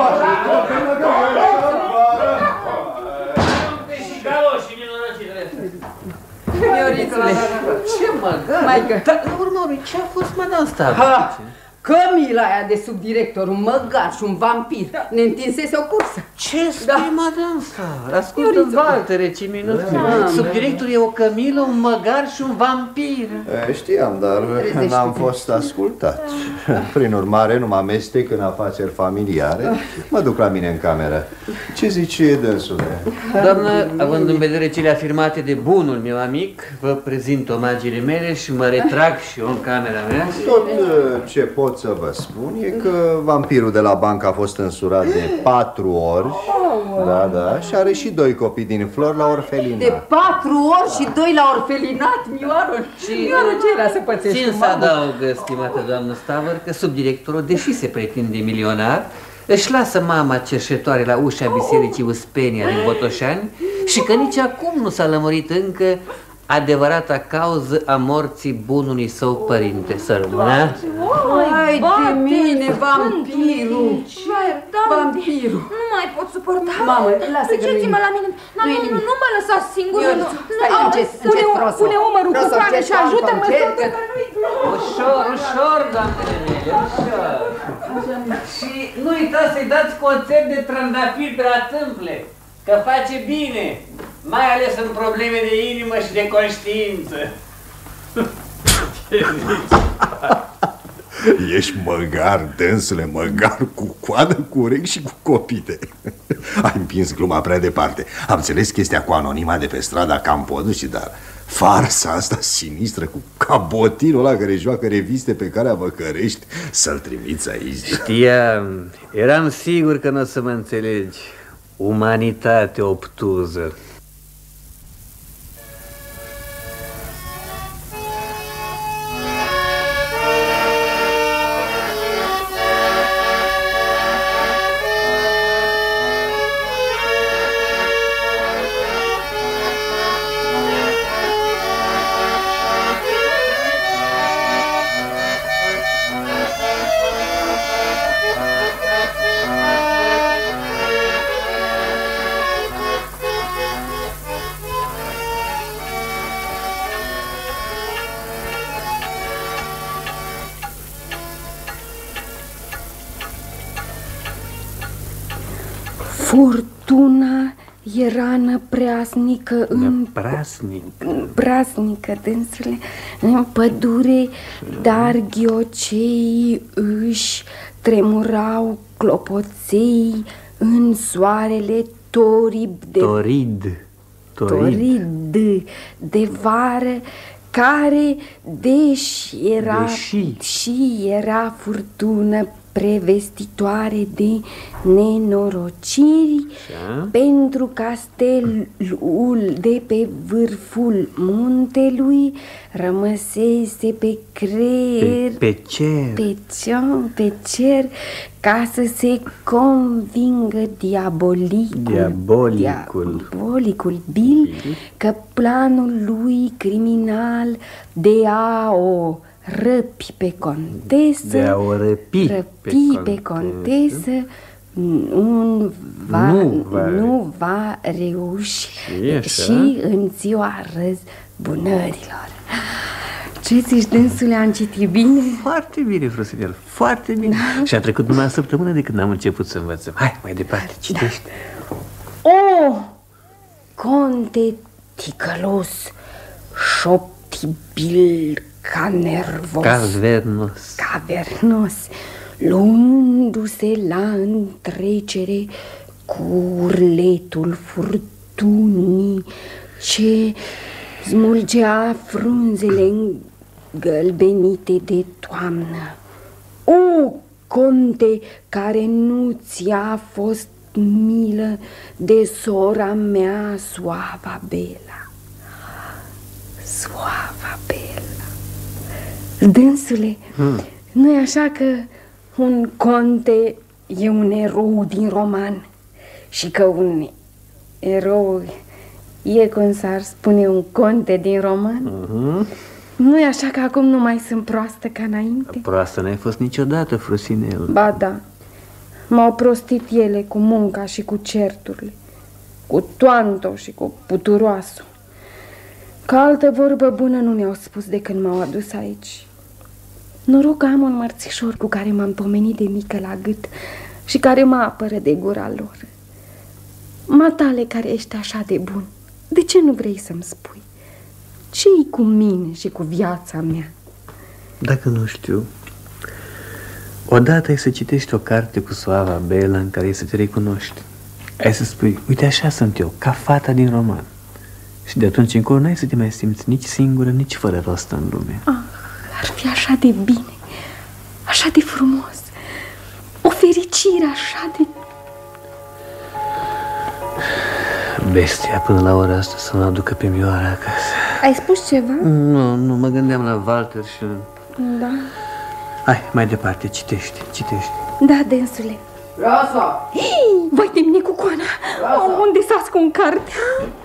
Miorițule, Ce măgare? Maică. Dar, la urmă, ce a fost, madame Star? Cămila aia de subdirector, un măgar și un vampir, ne întinsese o cursă. Ce spui, madame Star? Ascultă, Valtere, ce minut. Subdirectorul e o cămilă, un măgar și un vampir. E, știam, dar n-am fost ascultat. Prin urmare, nu mă amestec în afaceri familiare. Mă duc la mine în cameră. Ce zice dânsule? Doamnă, având în vedere cele afirmate de bunul meu amic, vă prezint omagiile mele și mă retrag și eu în camera mea. Tot ce pot să vă spun e că vampirul de la bancă a fost însurat de patru ori. Da, da, și are și doi copii din Flori la orfelinat. De patru ori și doi la orfelinat, Mioară. Mioară, ce era să pățești? Țin să adaug, stimată doamnă Stavăr, că subdirectorul, deși se pretinde milionar, își lasă mama cerșetoare la ușa bisericii Uspenia din Botoșani și că nici acum nu s-a lămurit încă adevărata cauză a morții bunului său părinte. Să rămână. Hai de mine, vampirul! Vampirul! Nu mai pot suporta. Mamă, lasă că duceți-mă la mine. Nu, nu, nu, nu mă lăsați singură. Stai încet, încet, Froso. Pune umărul cu coane și ajută-mă. Ușor, ușor, doamnele mele, ușor. Și nu uitați să-i dați concert de trandafiri pe la tâmple, că face bine, mai ales în probleme de inimă și de conștiință. Ești măgar, dânsule, măgar cu coadă, cu urechi și cu copite. Ai împins gluma prea departe. Am înțeles chestia cu anonima de pe strada Campoduci, dar farsa asta sinistră cu cabotinul ăla care joacă reviste pe care Văcărești, să-l trimiți aici. Știam, eram sigur că nu o să mă înțelegi. Umanitate obtuză. Furtuna era năpreasnică în... Năpreasnică? Praznică, dânsule, în pădure, dar ghioceii își tremurau clopoței în soarele torib de... Torid. Torid. Torid de vară, care, deși era, deși. și era furtună prevestitoare de nenorociri, Așa. pentru castelul de pe vârful muntelui rămăsese pe creier, Pe, pe cer. pe, cer, pe cer, ca să se convingă diabolicul, Diabolicul. diabolicul Bill că planul lui criminal de a o răpi pe contesă, De a o răpi, răpi pe, pe contesă, nu va, nu va, nu va reuși și, și în ziua răzbunărilor. Ce zici, dânsule, am citit bine? Foarte bine, Frusinel, foarte bine. Da. Și a trecut numai o săptămână de când am început să învățăm. Hai, mai departe, citește. Da. O, conte ticălos, șoptibil ca nervos, Cavernos. cavernos, luându-se la întrecere cu urletul furtunii ce smulgea frunzele îngălbenite de toamnă. O, conte, care nu ți-a fost milă de sora mea, Soava Bela. Soava Bela, Dânsule, hmm. nu-i așa că un conte e un erou din roman și că un erou e, cum s-ar spune, un conte din roman? Uh-huh. Nu-i așa că acum nu mai sunt proastă ca înainte? Proastă n-ai fost niciodată, Frusinel. Ba da, m-au prostit ele cu munca și cu certurile, cu toanto și cu puturoasul. Ca altă vorbă bună nu mi-au spus de când m-au adus aici. Noroc că am un mărțișor cu care m-am pomenit de mică la gât și care mă apără de gura lor. Matale, care ești așa de bun, de ce nu vrei să-mi spui? Ce-i cu mine și cu viața mea? Dacă nu știu, odată ai să citești o carte cu Soava Bela în care ai să te recunoști. Ai să spui, uite așa sunt eu, ca fata din roman. Și de atunci încolo n-ai să te mai simți nici singură, nici fără rost în lume. Ah, ar fi așa de bine, așa de frumos, o fericire așa de... Bestia până la ora asta să mă aducă pe Mioara acasă. Ai spus ceva? Nu, nu, mă gândeam la Walter și... Da. Hai, mai departe, citești, citești. Da, dânsule. Rosa! Hei, vai de mine cu coana! Oh, unde s-a ascund cartea?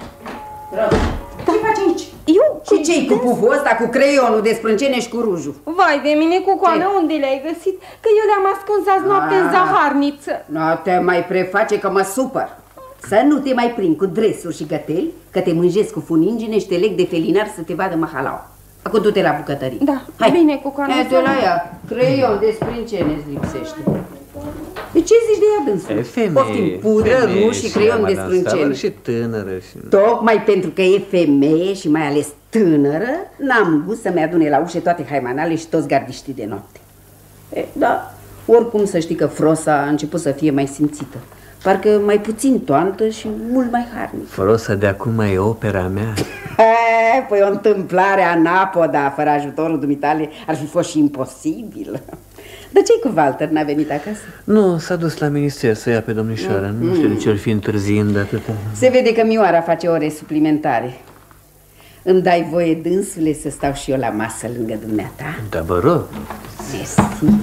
Ce faci aici? Eu? Și ce-i cu puful ăsta, cu creionul de sprâncene și cu rujul? Vai de mine cu coana, unde le-ai găsit? Că eu le-am ascuns azi noapte în zaharniță. Nu te mai preface că mă supăr. Să nu te mai prind cu dresuri și găteli, că te mânjesc cu funingine și te leg de felinar să te vadă mahalaua. Acum du-te la bucătărie. Da, hai. Bine cu coana. Ia-te la ea, creion de sprâncene îți lipsește. De ce zici de ea dânsul? E femeie. Poftim, pudră, ruj și creion de sprâncene. Și tânără și... Tocmai pentru că e femeie și mai ales tânără, n-am gust să-mi adune la ușe toate haimanale și toți gardiștii de noapte. E, da, oricum să știi că Frosa a început să fie mai simțită. Parcă mai puțin toantă și mult mai harnic. Frosa de acum e opera mea. E, păi o întâmplare anapoda, fără ajutorul dumitale, ar fi fost și imposibil. Dar ce-i cu Walter? N-a venit acasă? Nu, s-a dus la minister să ia pe domnișoara. Mm. Nu știu de ce ar fi întârziind atâta. Se vede că Mioara face ore suplimentare. Îmi dai voie, dânsule, să stau și eu la masă lângă dumneata? Da, vă rog. Mersi.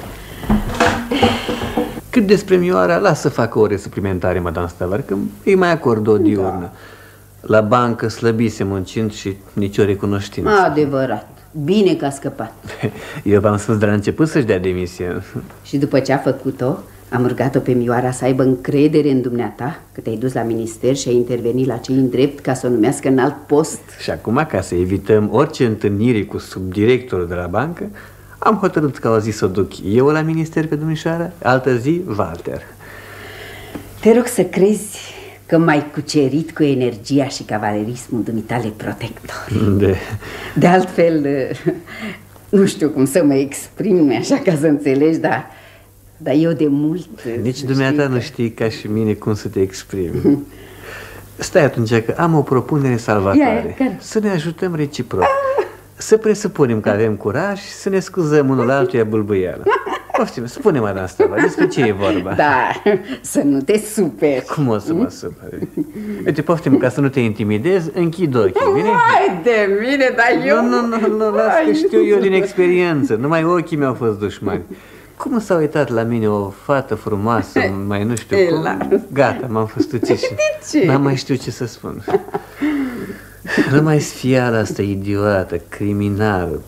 Cât despre Mioara, lasă să facă ore suplimentare, madame Stavar, că îi mai acord o diurnă. Da. La bancă slăbise muncind și nicio recunoștință. Adevărat. Bine că a scăpat. Eu v-am spus de la început să-și dea demisia. Și după ce a făcut-o, am rugat-o pe Mioara să aibă încredere în dumneata, că te-ai dus la minister și ai intervenit la cei în drept ca să o numească în alt post. Și acum, ca să evităm orice întâlnire cu subdirectorul de la bancă, am hotărât că o zi să o duc eu la minister pe domnișoară, altă zi Walter. Te rog să crezi că m-ai cucerit cu energia și cavalerismul dumitale protector. De... De altfel, nu știu cum să mă exprim așa ca să înțelegi, dar, dar eu de mult... Nici dumneata nu știi ca și mine cum să te exprimi. Stai atunci că am o propunere salvatoare. Ia, să ne ajutăm reciproc. Să presupunem că avem curaj și să ne scuzăm unul altuia bâlbâială. Poftim, spune, madame Stavar, despre ce e vorba? Da, să nu te superi. Cum o să mă superi? Uite, poftim, ca să nu te intimidezi, închid ochii, bine? Hai de mine, dar eu... Nu, nu, nu, nu, las că știu eu din experiență. Numai ochii mi-au fost dușmani. Cum s-a uitat la mine o fată frumoasă, mai nu știu cum? Gata, m-am făstucit și n-am mai știut ce să spun. Rămai sfiala asta idiotă, criminală.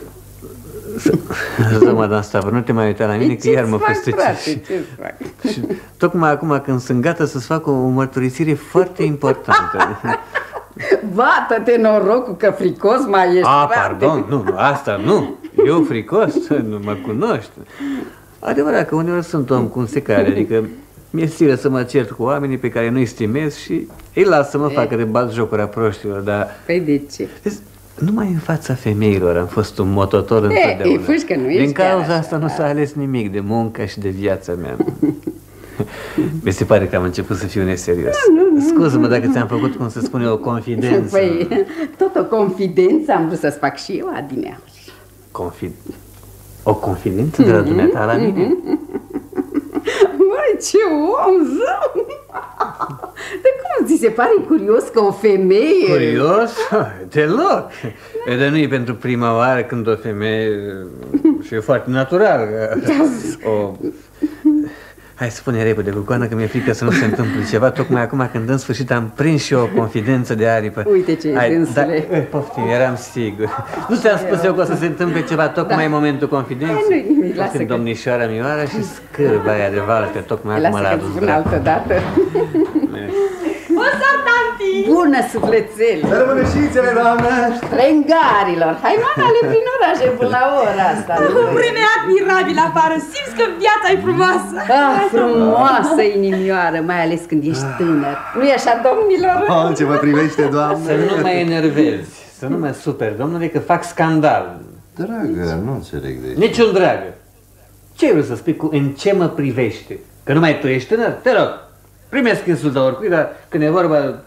Ză, madame Stavar, nu te mai uita la mine, că iar mă făstăcești. Și tocmai acum când sunt gata să-ți fac o mărturisire foarte importantă. Bată-te norocul că fricos mai ești. A, pardon, nu, nu, asta nu. Eu fricos, nu mă cunoști. Adevărat că uneori sunt om cum se cade, adică mi-e silă să mă cert cu oamenii pe care nu-i stimez și îi las să mă facă de batjocura proștilor, dar... Păi de ce? Numai în fața femeilor am fost un mototor întotdeauna. E, că nu din cauza asta nu s-a ales nimic de munca și de viața mea. Mi se pare că am început să fiu neserios. Scuză-mă dacă ți-am făcut, cum să spun eu, o confidență. Păi, tot o confidență am vrut să-ți fac și eu, adineauri. Confid... O confidență de la dumneata la mine? Băi, ce om zău! De cum ți se pare curios că o femeie... Curios? Deloc. Da. Dar nu e pentru prima oară când o femeie... Și e foarte natural. O... Hai, spune repede, Cucoană, că mi-e frică să nu se întâmple ceva, tocmai acum când în sfârșit am prins și o confidență de aripă. Uite ce e, dânsule. Da, poftim, eram sigur. Nu ți-am spus eu că o să se întâmple ceva tocmai da. în momentul confidenței? Nu-i nimic, lasă că... domnișoara Mioara și scârba aia de Walter, tocmai acum la adus. Lasă că-ți spun altă dată. Bună, tanti! Bună, suflețel! Să rămână știțele, doamnă! Trengarilor, hai manale prin orașe până la ora asta. Vreme admirabilă afară, simți că viața e frumoasă. Ah, frumoasă inimioară, mai ales când ești tânăr. Nu-i așa, domnilor? Oh, ce mă privește, doamnă! Să nu mă enervezi, să nu mă super, domnule, că fac scandal. Dragă, nu înțeleg de ce. Niciun dragă. Ce vrei să spui cu în ce mă privește? Că numai tu ești tânăr? Te rog. Primesc insulta oricui, dar când e vorba...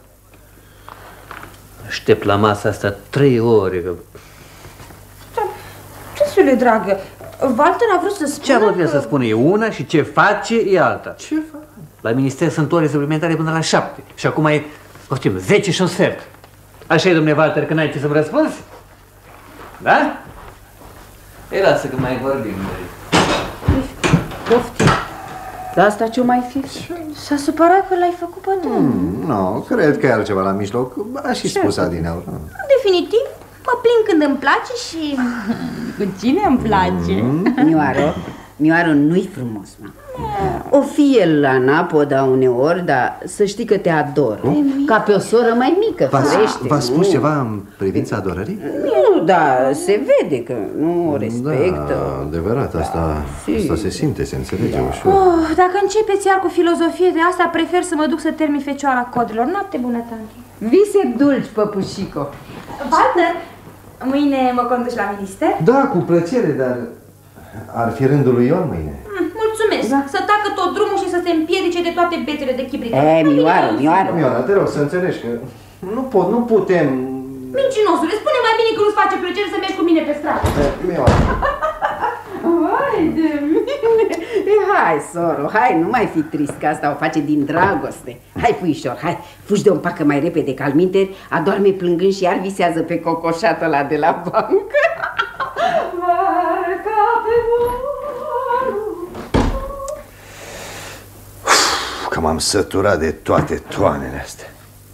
Aștept la masa asta trei ore. Că... Da, Trăsule, dragă, Walter a vrut să spună Ce a vrut că... să spună e una și ce face e alta. Ce fac? La minister sunt ore suplimentare până la șapte. Și acum e, poftim, zece și un sfert. Așa e, domnule Walter, că n-ai ce să-mi răspunzi? Da? Ei, lasă că mai vorbim. Poftim. Dar asta ce-o mai fi? S-a supărat că l-ai făcut pe tu. Mm, nu, cred că e altceva la mijloc. A și spus adineauri. Definitiv, mă plin când îmi place și... Cu cine îmi place? Mm. Mioară, Mioară, nu-i frumos, mă. O fi el la napoda uneori, dar să știi că te ador. Cum? Ca pe o soră mai mică, firește. V-a spus ceva în privința adorării? Nu, da, se vede că nu o respectă. Da, adevărat, asta, asta se simte, se înțelege da. ușor. Oh, dacă începeți iar cu filozofie de asta, prefer să mă duc să termin Fecioara Codelor. Noapte bună, tanti. Vise dulci, păpușico. Walter, mâine mă conduci la minister? Da, cu plăcere, dar ar fi rândul lui Ion mâine. Mulțumesc, da. Să tacă tot drumul și să se împiedice de toate bețele de chibrit. E, Mioară, Mioară. Mioara, te rog să înțelegi că nu, pot, nu putem... Mincinosule, spune mai bine că nu-ți face plăcere să mergi cu mine pe stradă. Mioara. Vai de mine. E, hai, soro, hai, nu mai fi trist, că asta o face din dragoste. Hai, puișor, hai, fugi de un pacă mai repede, că alminteri adorme plângând și iar visează pe cocoșatul ăla de la bancă. Varca pe Că m-am săturat de toate toanele astea.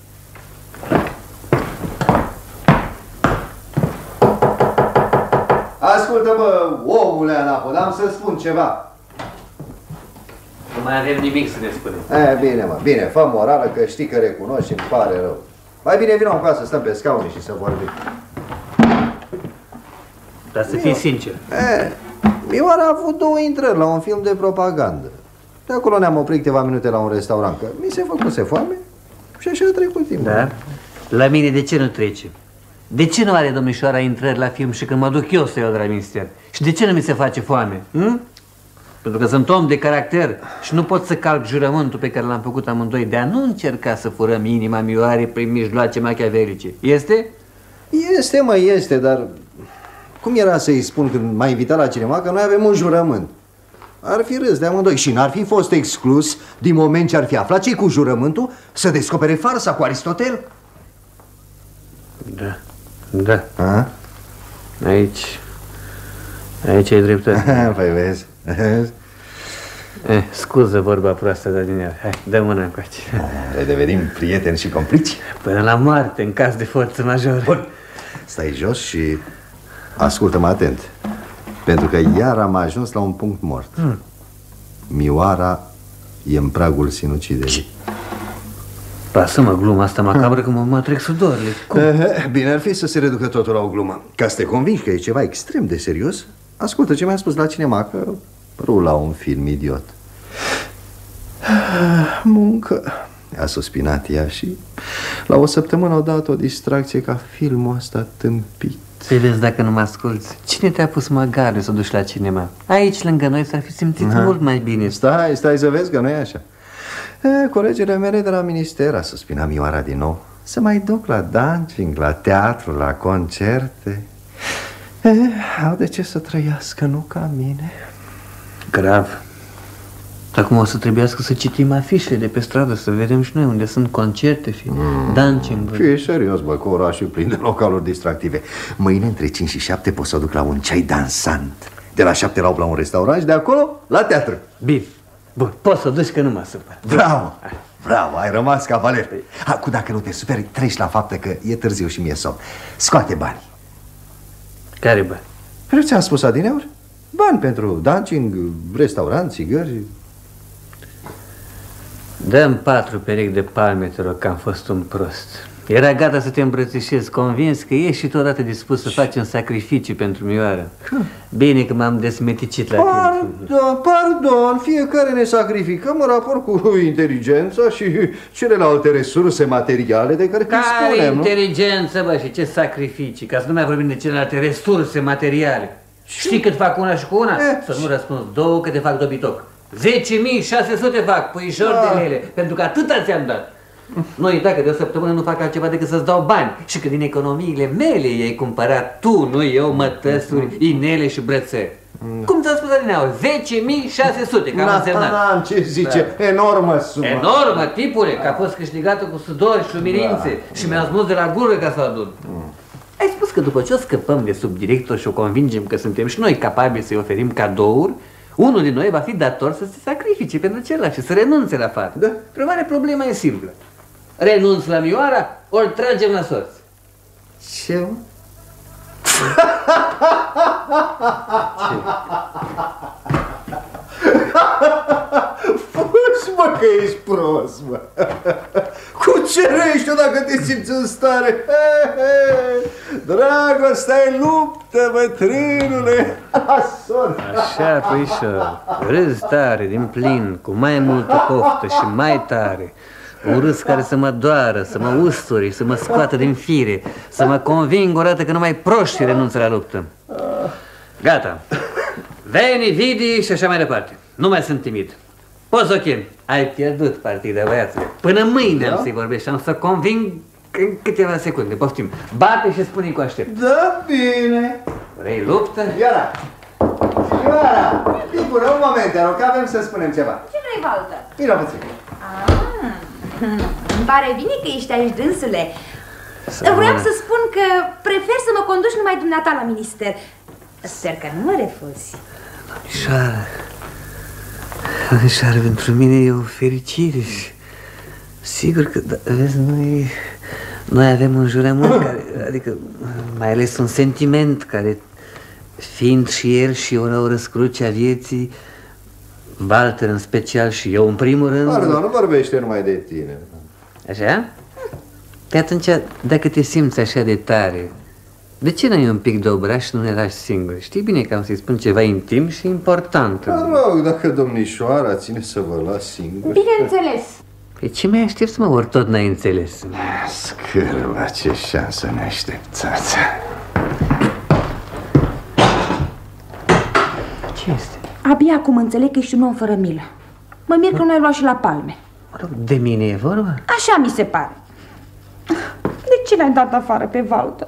Ascultă, bă, omule Anapod, am să spun ceva. Nu mai avem nimic să ne spunem. E, bine, mă, bine, fă morală că știi că recunoști și îmi pare rău. Mai bine vină acasă să stăm pe scaune și să vorbim. Dar să fii sincer. E, Mioara a avut două intrări la un film de propagandă. De acolo ne-am oprit câteva minute la un restaurant, că mi se făcuse foame și așa a trecut timpul. Da? La mine de ce nu trece? De ce nu are domnișoara intrări la film și când mă duc eu să iau de la minister? Și de ce nu mi se face foame? Hm? Pentru că sunt om de caracter și nu pot să calc jurământul pe care l-am făcut amândoi de a nu încerca să furăm inima Mioarei prin mijloace machiavelice. Este? Este, mă, este, dar cum era să-i spun când m-a invitat la cinema că noi avem un jurământ? Ar fi râs de amândoi și n-ar fi fost exclus, din moment ce ar fi aflat ce cu jurământul, să descopere farsa cu Aristotel? Da, da. A? Aici, aici ai dreptate. Păi vezi, vezi? Eh, scuză vorba proastă de adineauri. Hai, dă mâna încoace. Redevenim prieteni și complici? Până la moarte, în caz de forță majoră. Bun. Stai jos și ascultă-mă atent. Pentru că iar am ajuns la un punct mort. hmm. Mioara e în pragul sinuciderii. Lasă-mă gluma asta macabră că mă, mă trec sudorile. Cum? Bine ar fi să se reducă totul la o glumă. Ca să te convingi că e ceva extrem de serios, ascultă ce mi-a spus la cinema, că rula un film idiot. Muncă, a suspinat ea și la o săptămână au dat o distracție ca filmul ăsta tâmpit. Să vezi dacă nu mă asculți. Cine te-a pus măgare să duci la cinema? Aici, lângă noi, s-ar fi simțit Aha. mult mai bine. Stai, stai să vezi că nu e așa. E, colegele mele de la minister, a suspinat Mioara din nou, să mai duc la dancing, la teatru, la concerte. E, au de ce să trăiască, nu ca mine. Grav. Acum o să trebuiască să citim afișele de pe stradă, să vedem și noi unde sunt concerte și mm. dancing. Fii serios, bă, că orașul plin de localuri distractive. Mâine între cinci și șapte pot să o duc la un ceai dansant. De la șapte la opt la un restaurant și de acolo la teatru. Bine, bun, poți să o duci că nu mă supăr. Bravo, bravo, ai rămas cavaler. Acum dacă nu te superi, treci la faptă că e târziu și mie somn. Scoate bani. Care bani? Nu ți-am spus adineori? Bani pentru dancing, restaurant, țigări. Dă-mi patru perechi de palme, te rog, că am fost un prost. Era gata să te îmbrățișez, convins că ești și totodată dispus să faci un sacrificiu pentru Mioara. Bine că m-am desmeticit la timp. Pardon, pardon, fiecare ne sacrificăm în raport cu inteligența și celelalte resurse materiale de care dispunem. Care inteligență, bă, și ce sacrificii, ca să nu mai vorbim de celelalte resurse materiale. Știi cât fac una și cu una? Să nu răspunzi două, că te fac dobitoc. zece mii șase sute fac, puișor de lele, pentru că atâta ți-am dat. Noi, dacă de o săptămână nu fac altceva decât să-ți dau bani și că din economiile mele i-ai cumpărat tu, nu eu, mătăsuri, inele și brățări. Cum ți-am spus adineauri? zece mii șase sute, că am însemnat. N-am ce zice, da. Enormă sumă. Enormă, tipule, că a fost câștigată cu sudori și umilințe, da. Și mi-a smuls de la gură ca să o adun. Mm. Ai spus că după ce o scăpăm de subdirector și o convingem că suntem și noi capabili să-i oferim cadouri, unul din noi va fi dator să se sacrifice pentru celălalt și să renunțe la fată. Da. Problema, problema e simplă. Renunț la Mioara, ori tragem la sorți. Ce? Ce? Fugi, mă, că ești prost, mă. Cu ce răiești-o dacă te simți în stare? Dragostea e luptă, bătrânule. Așa, puișor, râs tare, din plin, cu mai multă poftă și mai tare. Un râs care să mă doară, să mă usturi, să mă scoată din fire, să mă conving o dată că numai proștii renunță la luptă. Gata. Veni, vidi și așa mai departe. Nu mai sunt timid. Poți să o chem. Ai pierdut partida, băiatule. Până mâine am să-i vorbesc și am să conving în câteva secunde. Poftim. Bate și spune-i cu aștept. Da, bine. Vrei luptă? Ioara! Ioara! Bună, un moment, te rog, avem să spunem ceva. Ce vrei, Walter? Vino puțin. Ah, îmi pare bine că ești aici, dânsule. Vreau să spun că prefer să mă conduci numai dumneata la minister. Sper că nu mă refuzi. Domnișoară, domnișoară, pentru mine e o fericire și sigur că, da, vezi, noi, noi avem un jurământ care, adică mai ales un sentiment care, fiind și el și eu la o răscruce a vieții, Walter în special și eu în primul rând... Pardon, nu vorbește numai de tine. Așa? Pe atunci, dacă te simți așa de tare, de ce n-ai un pic de obraj și nu ne lași singuri? Știi bine că am să-i spun ceva intim și important. Mă rog, dacă domnișoara ține să vă las singuri... Bineînțeles. Pe ce mai aștepți, mă, ori tot n-ai înțeles? Scârba, ce șansă neașteptați. Ce este? Abia acum înțeleg că ești un om fără milă. Mă mir că nu ai luat și la palme. Mă rog, de mine e vorba? Așa mi se pare. De ce l-ai dat afară pe Walter?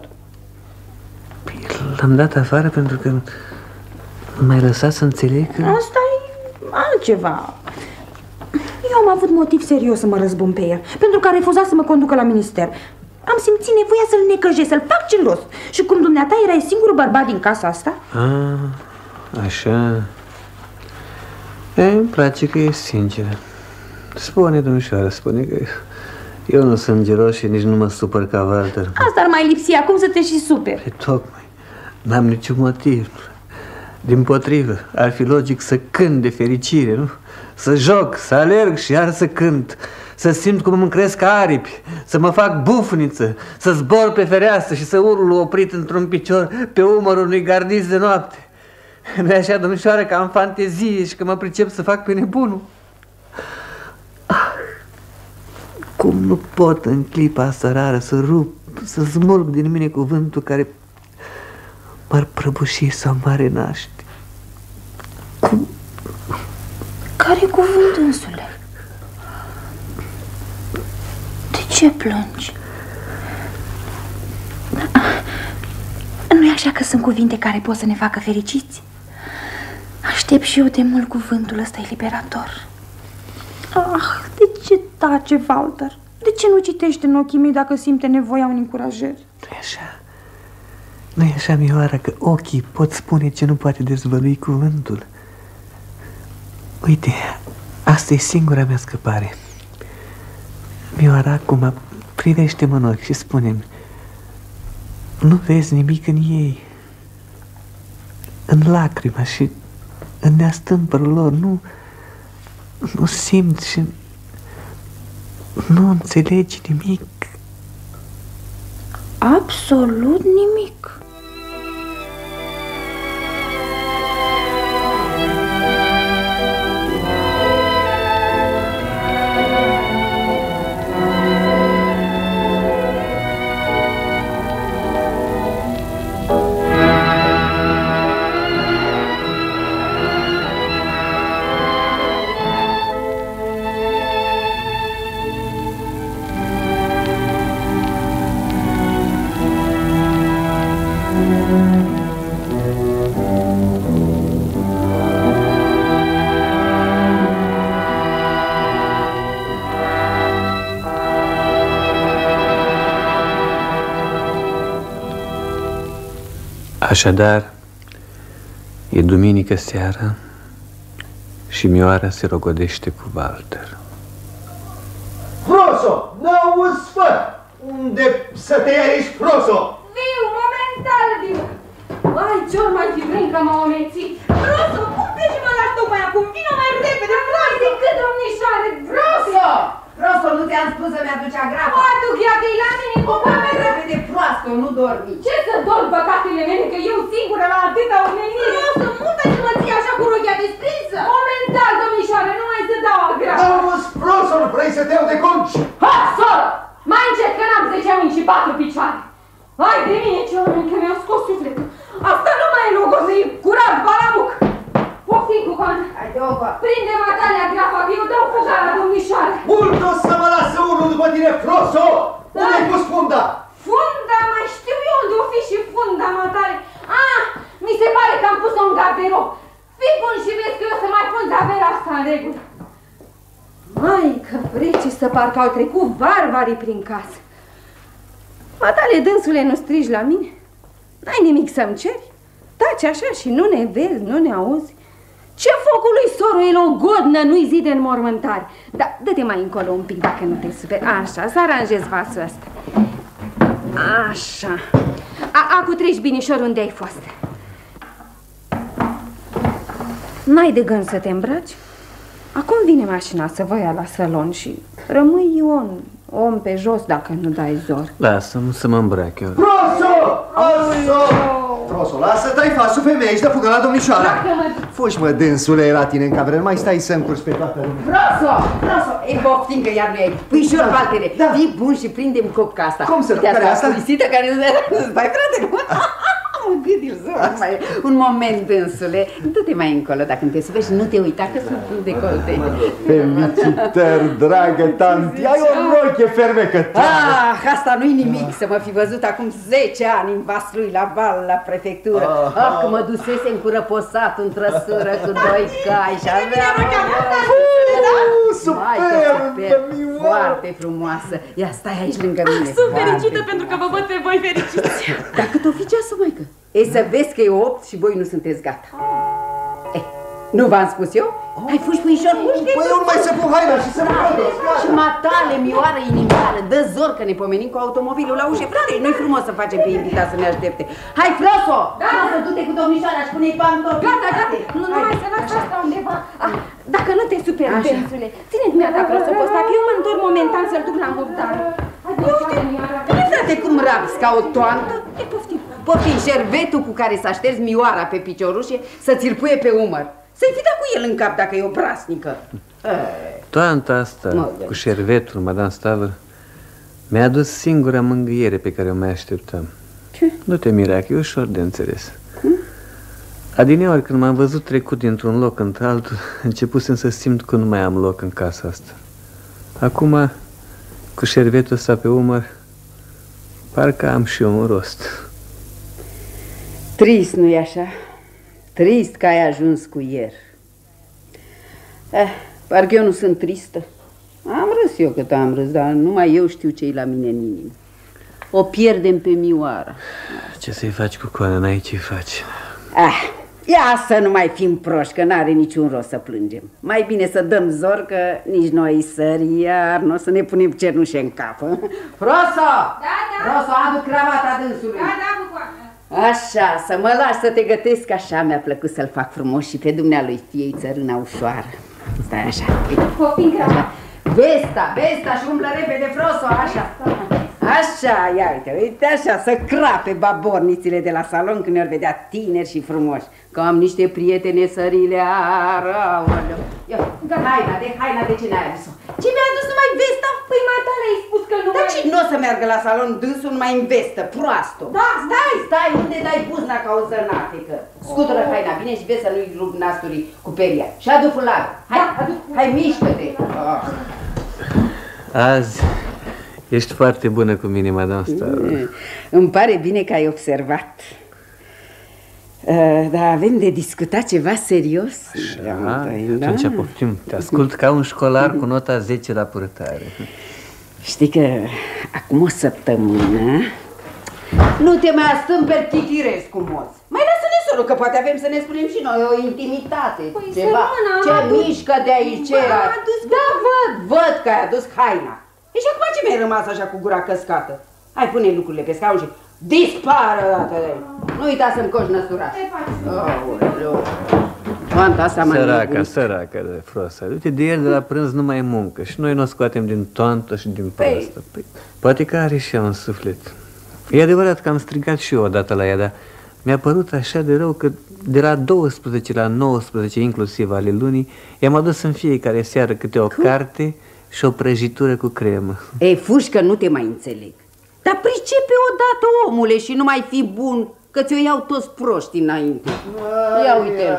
L-am dat afară pentru că m-ai lăsat să înțeleg că... Asta e altceva. Eu am avut motiv serios să mă răzbun pe el, pentru că a refuzat să mă conducă la minister. Am simțit nevoia să-l necăjesc, să-l fac gelos. Și cum dumneata erai singurul bărbat din casa asta... Ah, așa... E, îmi place că ești sinceră. Spune, domnișoară, spune că eu nu sunt gelos și nici nu mă supăr ca Walter. Asta ar mai lipsi, acum să te și superi. E, tocmai, n-am niciun motiv. Dimpotrivă, ar fi logic să cânt de fericire, nu? Să joc, să alerg și iar să cânt. Să simt cum îmi cresc aripi, să mă fac bufniță, să zbor pe fereastră și să urlu oprit într-un picior pe umărul unui gardiz de noapte. Nu-i așa, domnișoară, că am fantezie și că mă pricep să fac pe nebunul? Ah, cum nu pot în clipa asta rară să rup, să smulg din mine cuvântul care m-ar prăbuși sau m-ar renaște? Cum? Care cuvânt, însule? De ce plângi? Nu-i așa că sunt cuvinte care pot să ne facă fericiți? Aștept și eu de mult cuvântul ăsta eliberator. Ah, de ce tace, Walter? De ce nu citește în ochii mei dacă simte nevoia unei încurajări? Nu-i așa? Nu-i așa, Mioara, că ochii pot spune ce nu poate dezvălui cuvântul? Uite, asta e singura mea scăpare. Mioara, acum privește-mă în ochi și spune-mi, nu vezi nimic în ei? În lacrima și în neastâmpărul lor, nu, nu simți și nu înțelegi nimic? Absolut nimic. Așadar, e duminică seara și Mioara se rogodește cu Walter. Froso, n-auzi, fă! Unde să te iei aici, Froso? Viu, momental, viu! Vai, ce-or mai fi vrem că m-au amețit! Rosso, cum pleci mă lași tocmai acum? Vino mai repede, frate! De cât domnișoare! Rosso! Rosso, nu ți-am spus să-mi aduci agrapa? O aduc ea că-i la mine cu mai repede, proastă, nu dormi. Ce să dorm, păcatele mele, că eu singură la atâta omenire? Rosso, multă să mă ții așa cu rochia desprinsă? Momental, domnișoare, nu mai să dau agrapa! Auzi, Froso, nu vrei să te iau de conci? Ha, soră! Mai încet că n-am zece ani și patru picioare! Hai de mine, ce oameni, că mi-au scos sufletul! Asta nu mai e locul să-i curat balamuc! Poftim cu coană! Hai de opa! Prinde Matalia grafa, că eu dau fugara, domnișoară! Mult o să mă lasă unul după tine, Froso! Unde-ai pus funda? Funda? Mai știu eu unde o fi și funda, Matale! Ah, mi se pare că am pus-o în garderob! Fii bun și vezi că eu să mai pun zavera asta în regulă! Mai, că frece să parcă au trecut varvarii prin casă! Matale, dânsule, nu strigi la mine? N-ai nimic să-mi ceri? Taci așa și nu ne vezi, nu ne auzi? Ce focul lui soro e o godnă, nu-i zi de înmormântare. Da, dă-te mai încolo un pic dacă nu te superi. Așa, să aranjez vasul ăsta. Așa. A, acu treci binișor unde ai fost. N-ai de gând să te îmbraci? Acum vine mașina să vă ia la salon și rămâi Ion, om pe jos dacă nu dai zor. Lasă-mă să mă îmbrac eu. Froso! Froso! Froso, lasă-te-ai fasul femeie, ești de fugă la domnișoara. Fugi, mă, dânsule, la tine în cameră, nu mai stai să încurci pe toată lumea. Froso! Froso! E poftim că iar nu ai. Puișor, Valtere, Da. fii bun și prinde-mi copca asta. Cum să- Uite, care asta? Pulisită care nu stai, frate, nu? Mă gândi-l mai. Un moment, dânsule. Du-te mai încolo dacă nu te superi și nu te uita că sunt în decolte. Felicitări, dragă tanti, ai o roche fermecătoare. Ah, asta nu-i nimic să mă fi văzut acum zece ani în Vaslui la bal la prefectură. Ah, că mă dusese în curăposat în trăsură cu doi cai și avea... Superbă, Mioara! Foarte frumoasă. Ia, stai aici lângă mine. Sunt fericită pentru că vă văd pe voi fericiți. Dar cât o fi ceasul, măică? E să vezi că e opt și voi nu sunteți gata. Eh, nu v-am spus eu? Hai, fugi, puișor, fugi! Păi eu nu mai să pun haina și să mă Și matale, mioară inimioară, dă zor că ne pomenim cu automobilul la ușă. Frate, nu-i frumos să facem pe invitat să ne aștepte. Hai, Froso! Da. Froso, du-te cu domnișoara și pune-i pantofi. Gata, gata, nu, nu mai să las asta undeva. Ah, dacă nu te superi, dânsule, ține-mi ata crosopul ăsta, că eu mă întorc momentan să-l duc la murdare. Pune, frate, cum rabzi ca o toantă? E, poftim. Poftim, șervetul cu care s-a șters mioara pe piciorușe să ți-l puie pe umăr. Să-i fi dat cu el în cap dacă e o brasnică. Toanta asta cu șervetul, Madame Stavr, mi-a adus singura mângâiere pe care o mai așteptam. Ce? Nu te mira, că e ușor de înțeles. Hmm? Adineori, când m-am văzut trecut dintr-un loc într-altul, începusem să simt că nu mai am loc în casa asta. Acum, cu șervetul ăsta pe umăr, parcă am și eu un rost. Trist, nu-i așa? Trist că ai ajuns cu ieri. Eh, Parcă eu nu sunt tristă. Am râs eu cât am râs, dar numai eu știu ce-i la mine în inimă. O pierdem pe Mioara. Ce să-i faci cu coana? N-ai ce-i faci. Ah, ia să nu mai fim proști, că n-are niciun rost să plângem. Mai bine să dăm zor, că nici noi sări, iar nu o să ne punem cernușe în cap. Froso! Da, da. Froso, adu cravata dânsului. Da, da, bucoană. Așa, să mă lași să te gătesc, așa mi-a plăcut să-l fac frumos și pe dumnealui fiei țărâna ușoară. Stai așa. Copii grava. Vesta, vesta și umblă repede, Froso, așa. Așa, ia uite, uite așa, să crape babornițile de la salon când ne-or vedea tineri și frumoși. Că am niște prietene sările, aoleu. Ia, haina, de haina, de ce n-ai adus-o? Ce mi-a adus numai vesta? Păi mai tale ai spus că nu Dar mai... ce, nu o să meargă la salon dânsul numai în vestă, proastă. Da, stai, stai, unde dai buzna ca o zănatecă? Scutură haina, bine și vezi să nu-i rup nasturii cu peria. Și adu fularul. Hai, adu, hai, mișcă-te. Oh. Azi ești foarte bună cu mine, madame Starr. Mm, îmi pare bine că ai observat. Uh, dar avem de discutat ceva serios. Așa, atunci poftim. Te ascult ca un școlar cu nota zece la purtare. Știi că acum o săptămână nu te mai astâmperi chichiresc cu moț. Mai lasă-ne sorul, că poate avem să ne spunem și noi o intimitate. Păi, ceva. Sărmana, Ce adus... mișcă de aici? Bă, adus... Da, văd, văd că ai adus haina. E și acum ce mi-ai rămas așa cu gura căscată? Hai, pune lucrurile pe scaun și dispară dată de aici. Nu uita să-mi coși năsuraș. Săraca, săraca de Frosa. Uite, de ieri de la prânz nu mai muncă și noi nu o scoatem din toantă și din proastă. Păi, poate că are și ea un suflet. E adevărat că am strigat și eu odată la ea, dar mi-a părut așa de rău că de la douăsprezece la nouăsprezece, inclusiv ale lunii, i-am adus în fiecare seară câte o carte și o prăjitură cu cremă. Ei, fugi că nu te mai înțeleg. Dar pricepe odată, omule, și nu mai fi bun, că ți-o iau toți proști înainte. Ia uite-l.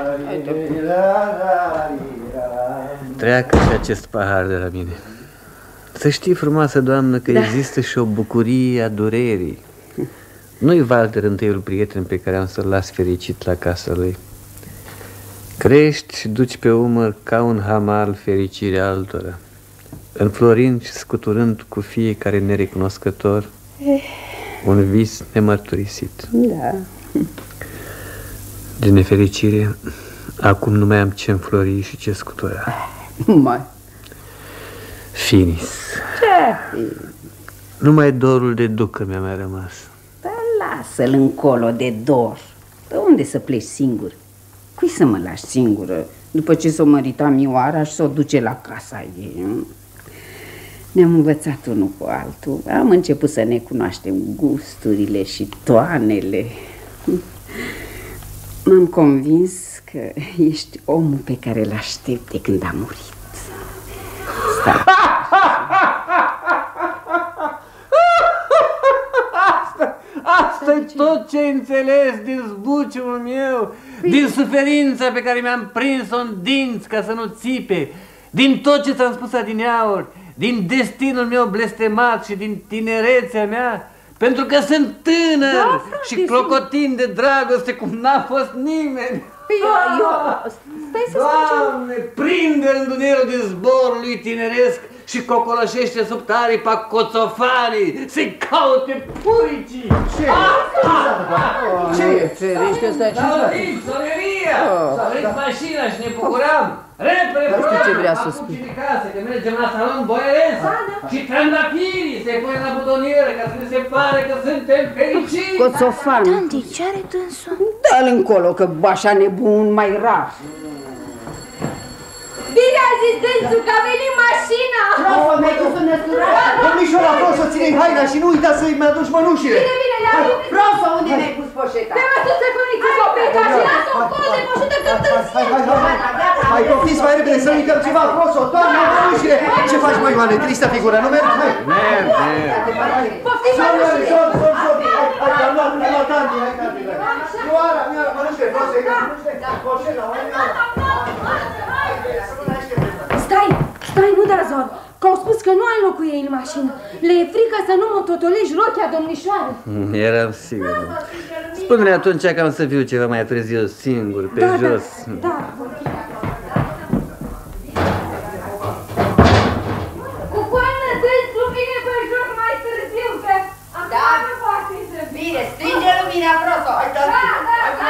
Treacă și acest pahar de la mine. Să știi, frumoasă doamnă, că da. Există și o bucurie a durerii. Nu-i Walter întâiul prieten pe care am să-l las fericit la casa lui. Crești și duci pe umăr ca un hamal fericirea altora, înflorind și scuturând cu fiecare nerecunoscător un vis nemărturisit. Da. De nefericire, acum nu mai am ce înflori și ce scutura. Mai. Finis. Ce? Numai dorul de ducă mi-a mai rămas. Dar lasă-l încolo de dor. De unde să pleci singur? Cui să mă lași singură după ce s-o mărita Mioara și s-o duce la casa ei? Ne-am învățat unul cu altul. Am început să ne cunoaștem gusturile și toanele. M-am convins că ești omul pe care l-aștept de când a murit. Stai. Asta-i tot ce ai înțeles din zbuciumul meu, din suferința pe care mi-am prins-o în dinți ca să nu țipe, din tot ce ți-am spus adineauri, din destinul meu blestemat și din tinerețea mea, pentru că sunt tânăr, da, frate, și clocotin de dragoste cum n-a fost nimeni. Eu, eu, stai să Doamne, prinde rândunierul din zborul lui tineresc și cocoloșește sub taripa coțofanii, să-i caute puricii. Ce? Ce? Ferește, stai ce faci? Soneria! S-a venit mașina și ne bucuram. Repede, program, ce vrea să spui? Casă, că mergem la salon boieresc și trandafirii se pune la butonieră ca să ne se pare că suntem fericiți. Coțofan. Tanti, ce are dânsul? Dă-l încolo, că așa nebun mai rar. Bine a zis dânsul că a venit mașina! Vreau mi-ai dus în năsuraș. Domnișoara, vreau să ține haina și nu uita să-i mi-aduci mănușile. Bine, bine, le aduc. Vreau să unde mi-ai pus poșeta? Te-am adus să puniți copeca și lasă o colă de poșetă că târzi. Hai, hai, hai, hai. Hai, poftiți mai repede să uităm ceva, Froso, doamne, mănușile. Ce faci, mă, Ioane? Tristă figură, nu mergi? Hai. Merg, merg. Poftim Zor, mănușile. zor, zor, zor. Hai, te-am luat, te-am luat, Andy, hai, Andy. Ioara, Ioara, mănușile, Froso, mănușile, poșeta, Stai, stai, nu da zor, că au spus că nu ai loc cu ei în mașină. Le e frică să nu mă totolești rochia, domnișoară. Eram sigur. Spune-ne atunci că am să fiu ceva mai târziu singur, pe da, jos. Da, da. Da, bine, stinge lumina, prosto. Hai, da, da, da,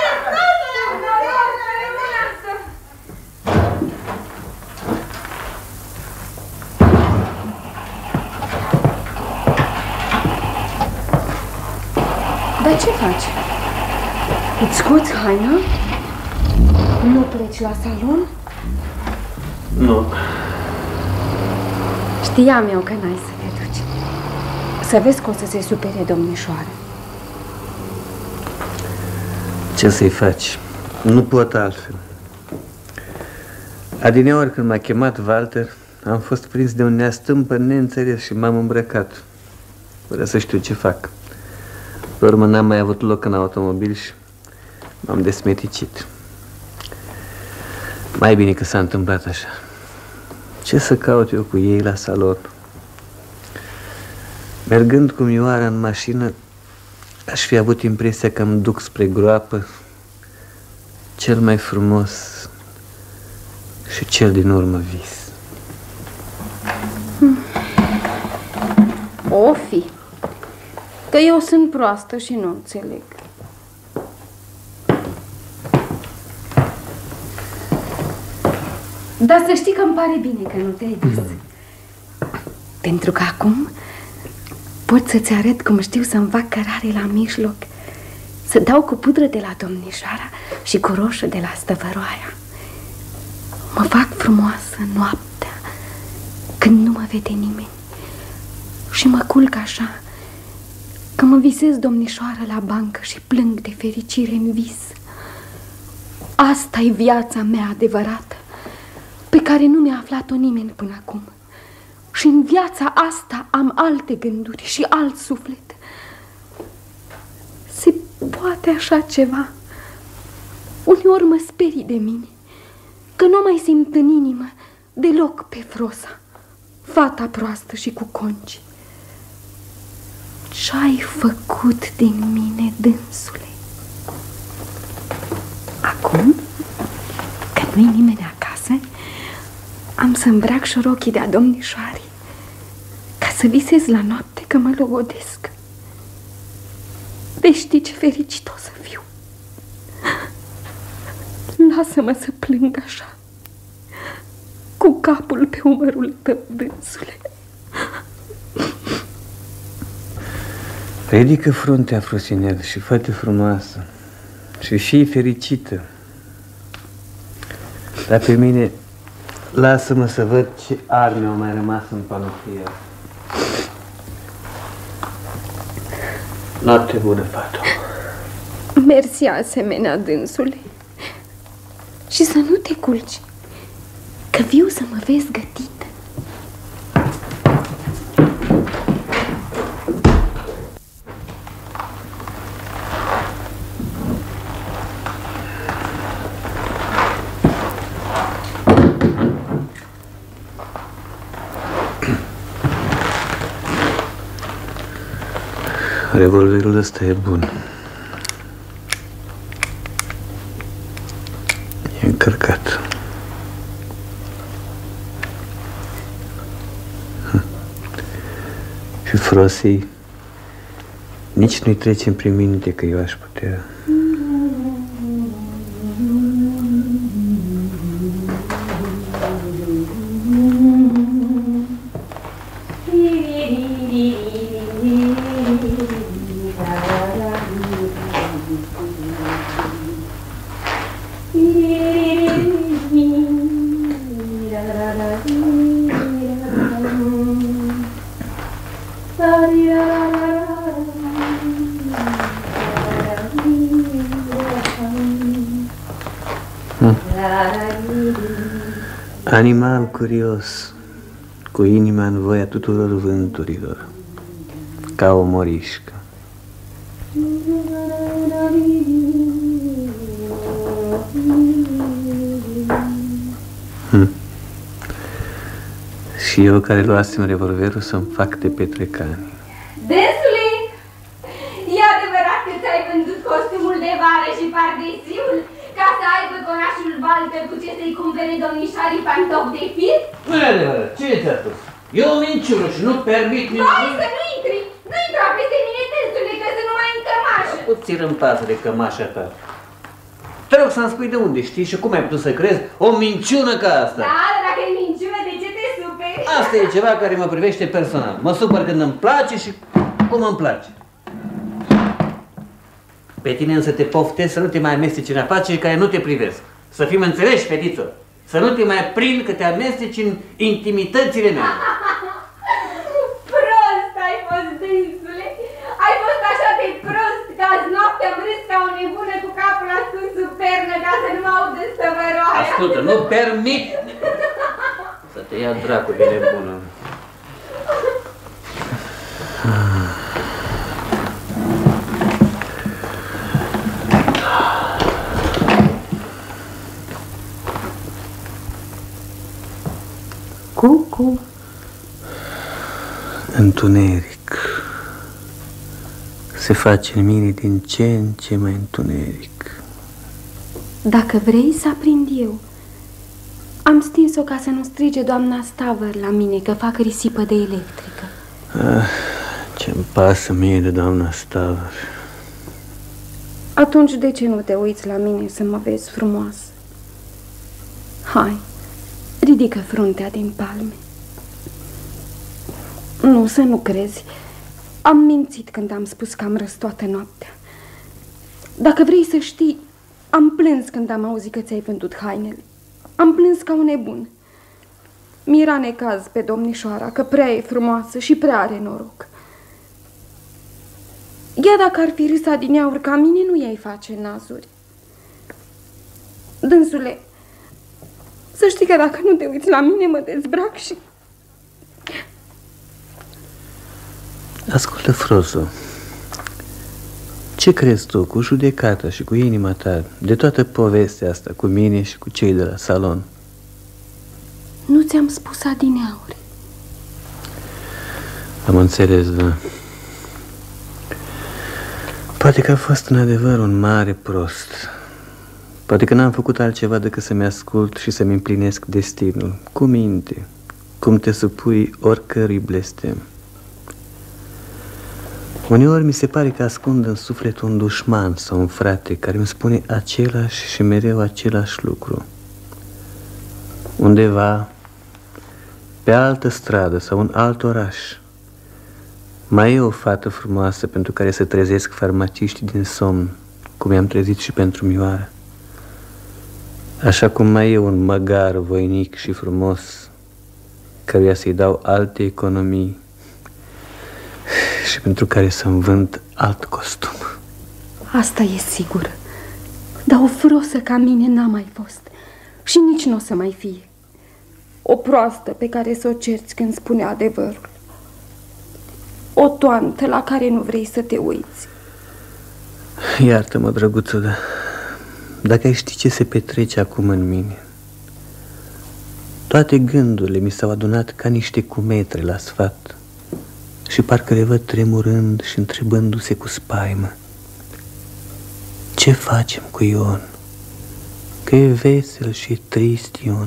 Dar ce faci? Îți scoți haina? Nu pleci la salon? Nu. Știam eu că n-ai să te duci. Să vezi că o să se supere domnișoară. Ce să-i faci? Nu pot altfel. Adineori când m-a chemat Walter, am fost prins de un neastâmpă neînțeles și m-am îmbrăcat. Fără să știu ce fac. Pe urmă n-am mai avut loc în automobil și m-am desmeticit. Mai bine că s-a întâmplat așa. Ce să caut eu cu ei la salon? Mergând cu Mioara în mașină, aș fi avut impresia că îmi duc spre groapă cel mai frumos și cel din urmă vis. O fi. Că eu sunt proastă și nu înțeleg. Dar să știi că îmi pare bine că nu te-ai dus. Pentru că acum pot să-ți arăt cum știu să-mi fac cărare la mijloc, să dau cu pudră de la domnișoara și cu roșu de la stăvăroaia. Mă fac frumoasă noaptea, când nu mă vede nimeni. Și mă culc așa, că mă visez domnișoară la bancă și plâng de fericire în vis. Asta e viața mea adevărată, pe care nu mi-a aflat-o nimeni până acum. Și în viața asta am alte gânduri și alt suflet. Se poate așa ceva? Uneori mă sperii de mine, că nu mai simt în inimă deloc pe Frosa, fata proastă și cu conci. Ce-ai făcut din mine, dânsule? Acum, că nu-i nimeni acasă, am să îmbrac șorochii de-a domnișoarei, ca să visez la noapte că mă logodesc. Vei ști ce fericit o să fiu. Lasă-mă să plâng așa, cu capul pe umărul tău, dânsule. Ridică fruntea, Frosinel, și fă-te frumoasă și fii fericită. Dar pe mine, lasă-mă să văd ce arme au mai rămas în panoplia. Noapte bună, fată. Mersi asemenea, dânsule. Și să nu te culci, că viu să mă vezi gătită. Revolverul ăsta e bun. E încărcat. Hm. Și Frosei nici nu-i trece prin minte că eu aș putea. Animal curios, cu inima în voia tuturor vânturilor, ca o morișcă. Hm. Și eu care luasem revolverul să-mi fac de petrecani. Dânsule, e adevărat că ți-ai vândut costumul de vară și pardesiul ca să aibă conașul Walter cu ce să-i cumpere domnișoarii pantofi de fir? Nu e adevărat, ce ți-a spus? E o minciună și nu permit nici... Vai să nu intri! Nu intra peste ți rămpasă de cămașa ta. Te rog să-mi spui de unde știi și cum ai putut să crezi o minciună ca asta. Da, dacă e minciună, de ce te superi? Asta e ceva care mă privește personal. Mă supăr când îmi place și cum îmi place. Pe tine însă te poftesc să nu te mai amesteci în afaceri care nu te privesc. Să fim înțeleși, fetiță. Să nu te mai prind că te amesteci în intimitățile mele. Prost ai fost, dânsule. Ai fost așa de prost că azi noapte am râs ca o nebună cu capul ascuns sub pernă ca să nu mă audă stăvăroaia. Ascultă, nu permit să te ia dracu de nebună. Cucu. Întuneric. Se face în mine din ce în ce mai întuneric. Dacă vrei să aprind eu. Am stins-o ca să nu strige doamna Stavăr la mine că fac risipă de electrică. Ah, ce-mi pasă mie de doamna Stavăr. Atunci de ce nu te uiți la mine să mă vezi frumoasă? Hai, ridică fruntea din palme. Nu, să nu crezi. Am mințit când am spus că am răs toată noaptea. Dacă vrei să știi, am plâns când am auzit că ți-ai vândut hainele. Am plâns ca un nebun. Mi-era necaz pe domnișoara că prea e frumoasă și prea are noroc. Ea dacă ar fi râsa din aur ca mine, nu i-ai face nazuri. Dânsule, să știi că dacă nu te uiți la mine, mă dezbrac și... Ascultă, Froso, ce crezi tu cu judecata și cu inima ta de toată povestea asta cu mine și cu cei de la salon? Nu ți-am spus adineauri. Am înțeles, da. Poate că a fost în adevăr un mare prost. Poate că n-am făcut altceva decât să-mi ascult și să-mi împlinesc destinul cu minte, cum te supui oricărui blestem. Uneori mi se pare că ascund în suflet un dușman sau un frate care îmi spune același și mereu același lucru. Undeva, pe altă stradă sau în alt oraș, mai e o fată frumoasă pentru care să trezesc farmaciștii din somn, cum i-am trezit și pentru Mioara. Așa cum mai e un măgar voinic și frumos, căruia să-i dau alte economii și pentru care să-mi vând alt costum. Asta e sigur. Dar o frosă ca mine n-a mai fost și nici nu o să mai fie. O proastă pe care să o cerți când spune adevărul. O toantă la care nu vrei să te uiți. Iartă-mă, drăguță, dar dacă ai ști ce se petrece acum în mine. Toate gândurile mi s-au adunat ca niște cumetre la sfat și parcă le văd tremurând și întrebându-se cu spaimă: ce facem cu Ion? Că e vesel și e trist Ion.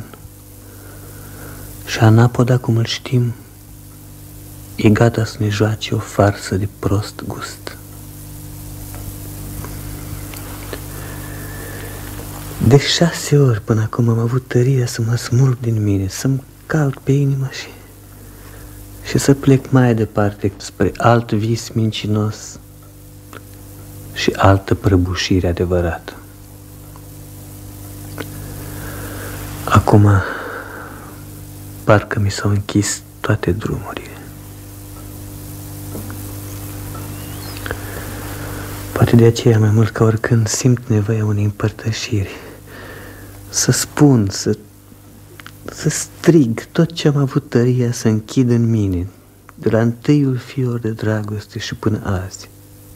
Și Anapoda, cum îl știm, e gata să ne joace o farsă de prost gust. De șase ori până acum am avut tăria să mă smulg din mine, să-mi calc pe inimă și, și să plec mai departe spre alt vis mincinos și altă prăbușire adevărată. Acum parcă mi s-au închis toate drumurile. Poate de aceea, mai mult ca oricând, simt nevoia unei împărtășiri. Să spun, să, să strig tot ce am avut tăria să închid în mine, de la întâiul fior de dragoste și până azi.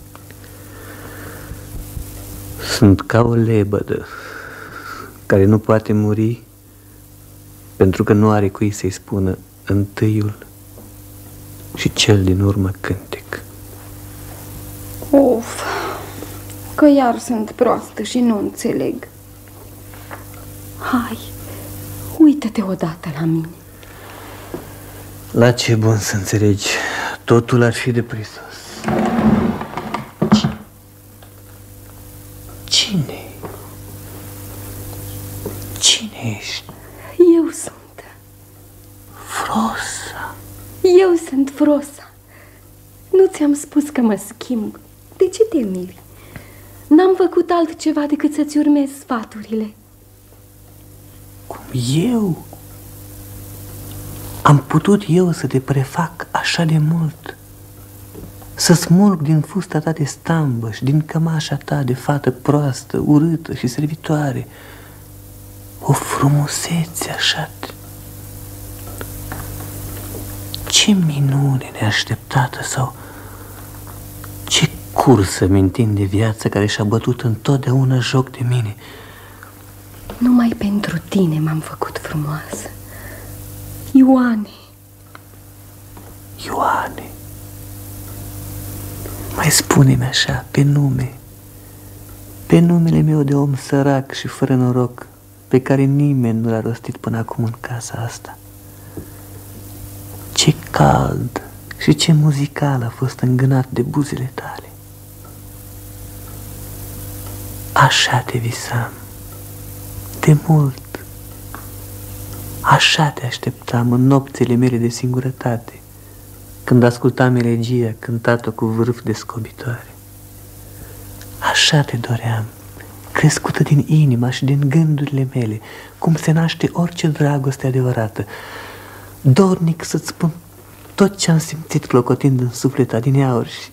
Sunt ca o lebădă care nu poate muri pentru că nu are cui să-i spună întâiul și cel din urmă cântec. Of, că iar sunt proastă și nu înțeleg. Hai, uită-te odată la mine. La ce bun să înțelegi, totul ar fi de prisos. Cine ești? Eu sunt. Frosa. Eu sunt Frosa. Nu ți-am spus că mă schimb. De ce te miri? N-am făcut altceva decât să-ți urmez sfaturile. Cum eu? Am putut eu să te prefac așa de mult? Să smulg din fusta ta de stambăș, din cămașa ta de fată proastă, urâtă și servitoare, o frumusețe așa. Ce minune neașteptată sau ce cursă mintind de viață care și-a bătut întotdeauna joc de mine. Numai pentru tine m-am făcut frumoasă. Ioane. Ioane. Mai spune-mi așa, pe nume, pe numele meu de om sărac și fără noroc, pe care nimeni nu l-a rostit până acum în casa asta. Ce cald și ce muzical a fost îngânat de buzele tale. Așa te visam, de mult. Așa te așteptam în nopțile mele de singurătate, când ascultam elegia cântată cu vârf de scobitoare. Așa te doream, crescută din inima și din gândurile mele, cum se naște orice dragoste adevărată, dornic să-ți spun tot ce-am simțit clocotind în suflet adineauri și...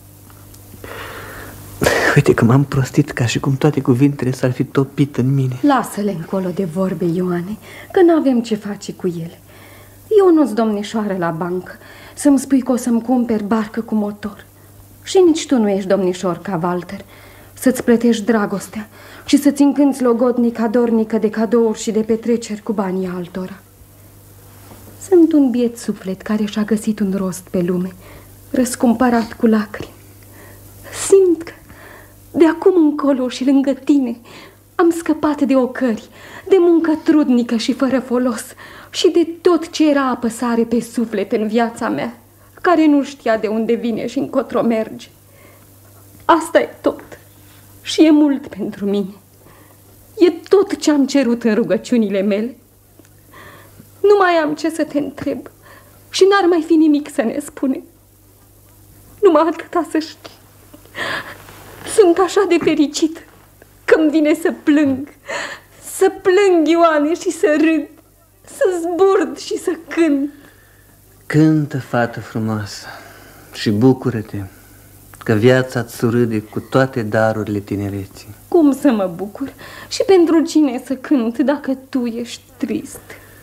Uite că m-am prostit ca și cum toate cuvintele s-ar fi topit în mine. Lasă-le încolo de vorbe, Ioane, că n-avem ce face cu ele. Eu nu-s domnișoară la bancă să-mi spui că o să-mi cumperi barcă cu motor. Și nici tu nu ești domnișor ca Walter, să-ți plătești dragostea și să-ți încânți logodnica dornică de cadouri și de petreceri cu banii altora. Sunt un biet suflet care și-a găsit un rost pe lume, răscumpărat cu lacrimi. Simt că de acum încolo și lângă tine am scăpat de ocări, de muncă trudnică și fără folos și de tot ce era apăsare pe suflet în viața mea, care nu știa de unde vine și încotro merge. Asta e tot și e mult pentru mine. E tot ce am cerut în rugăciunile mele. Nu mai am ce să te întreb și n-ar mai fi nimic să ne spune. Numai atâta să știi. Sunt așa de fericit că-mi vine să plâng, să plâng, Ioane, și să râd, să zburd și să cânt. Cântă, fată frumoasă, și bucură-te că viața-ți surâde cu toate darurile tinereții. Cum să mă bucur? Și pentru cine să cânt dacă tu ești trist?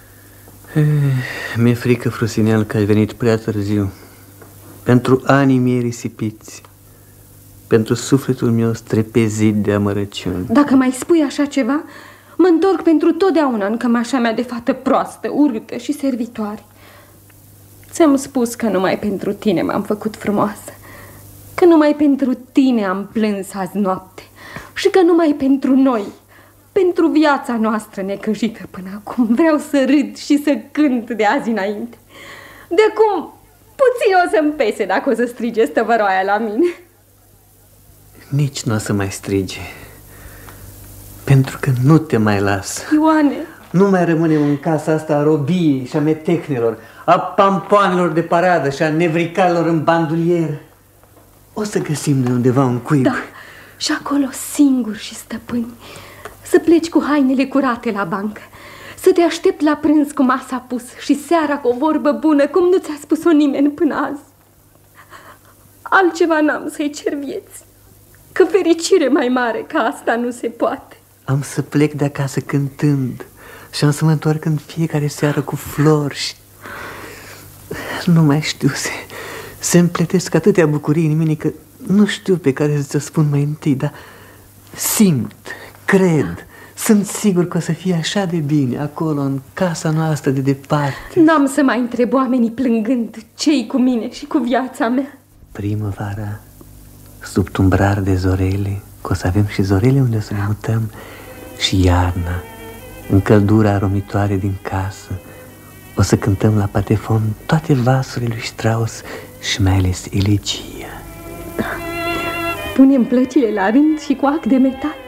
Mi-e frică, Frusinel, că ai venit prea târziu. Pentru anii mei risipiți, pentru sufletul meu strepezit de amărăciuni. Dacă mai spui așa ceva, mă întorc pentru totdeauna în cămașa mea de fată proastă, urâtă și servitoare. Ți-am spus că numai pentru tine m-am făcut frumoasă, că numai pentru tine am plâns azi noapte și că numai pentru noi, pentru viața noastră necăjită până acum, vreau să râd și să cânt de azi înainte. De acum puțin o să-mi pese dacă o să strige stăvăroaia la mine. Nici nu o să mai strige, pentru că nu te mai las. Ioane, nu mai rămânem în casa asta a robiei și a metehnelor, a pampoanelor de paradă și a nevricalelor în bandulier. O să găsim de undeva un cuib. Da, și acolo singur și stăpâni, să pleci cu hainele curate la bancă, să te aștept la prânz cu masa pus și seara cu o vorbă bună, cum nu ți-a spus-o nimeni până azi. Altceva n-am să-i cer vieții, că fericire mai mare ca asta nu se poate. Am să plec de acasă cântând și am să mă întorc în fiecare seară cu flori și... Nu mai știu, se, se împletesc atâtea bucurii în mine că nu știu pe care să-ți o spun mai întâi, dar simt, cred, sunt sigur că o să fie așa de bine acolo, în casa noastră de departe. N-am să mai întreb oamenii plângând ce-i cu mine și cu viața mea. Primăvara, sub tumbrar de zorele, că o să avem și zorele unde o să ne mutăm, și iarna, în căldura aromitoare din casă, o să cântăm la patefon toate vasurile lui Strauss și mai ales elegia. Punem plăcile la rând și cu ac de metal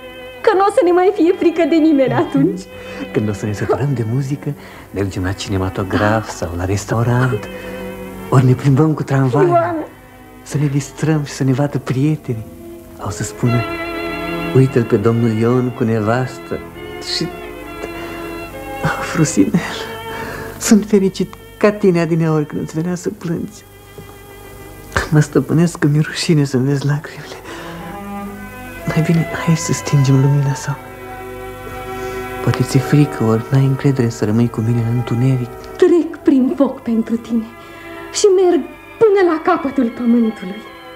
că nu o să ne mai fie frică de nimeni atunci. Când o să ne săturăm de muzică, ne ducem la cinematograf sau la restaurant, ori ne plimbăm cu tramvai, să ne distrăm și să ne vadă prietenii. Au să spună: uite-l pe domnul Ion cu nevastă. Și... oh, Frusinel, sunt fericit ca tine adineori când îți venea să plângi. Mă stăpânesc că mi-e rușine să-mi vezi lacrimile. Mai bine, hai să stingem lumina sau... poate ți-e frică, ori n-ai încredere să rămâi cu mine în întuneric. Trec prin foc pentru tine și merg până la capătul pământului.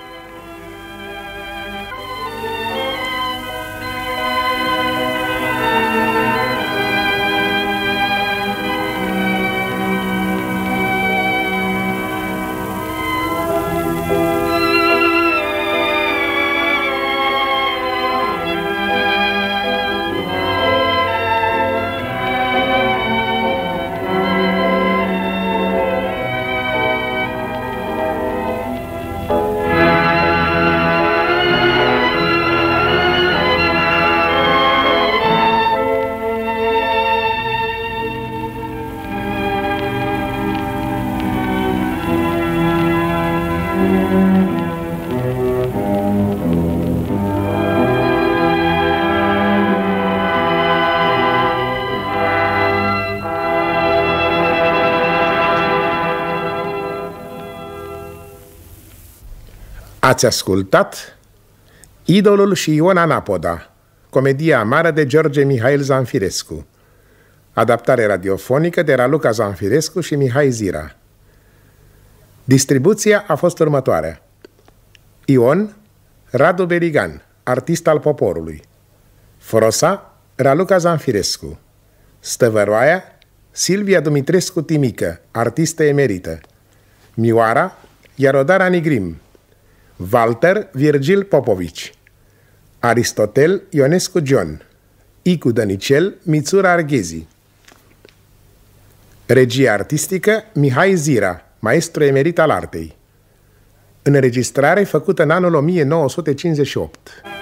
Ați ascultat Idolul și Ion Anapoda, comedia amară de George Mihail Zanfirescu, adaptare radiofonică de Raluca Zanfirescu și Mihai Zira. Distribuția a fost următoarea: Ion, Radu Berigan, artist al poporului; Frosa, Raluca Zanfirescu; Stăvăroaia, Silvia Dumitrescu Timică, artistă emerită; Mioara, Iarodara Nigrim; Walter, Virgil Popovici; Aristotel, Ionescu John; Icu Dănicel, Mițura Arghezi. Regia artistică, Mihai Zira, maestru emerit al artei. Înregistrare făcută în anul o mie nouă sute cincizeci și opt.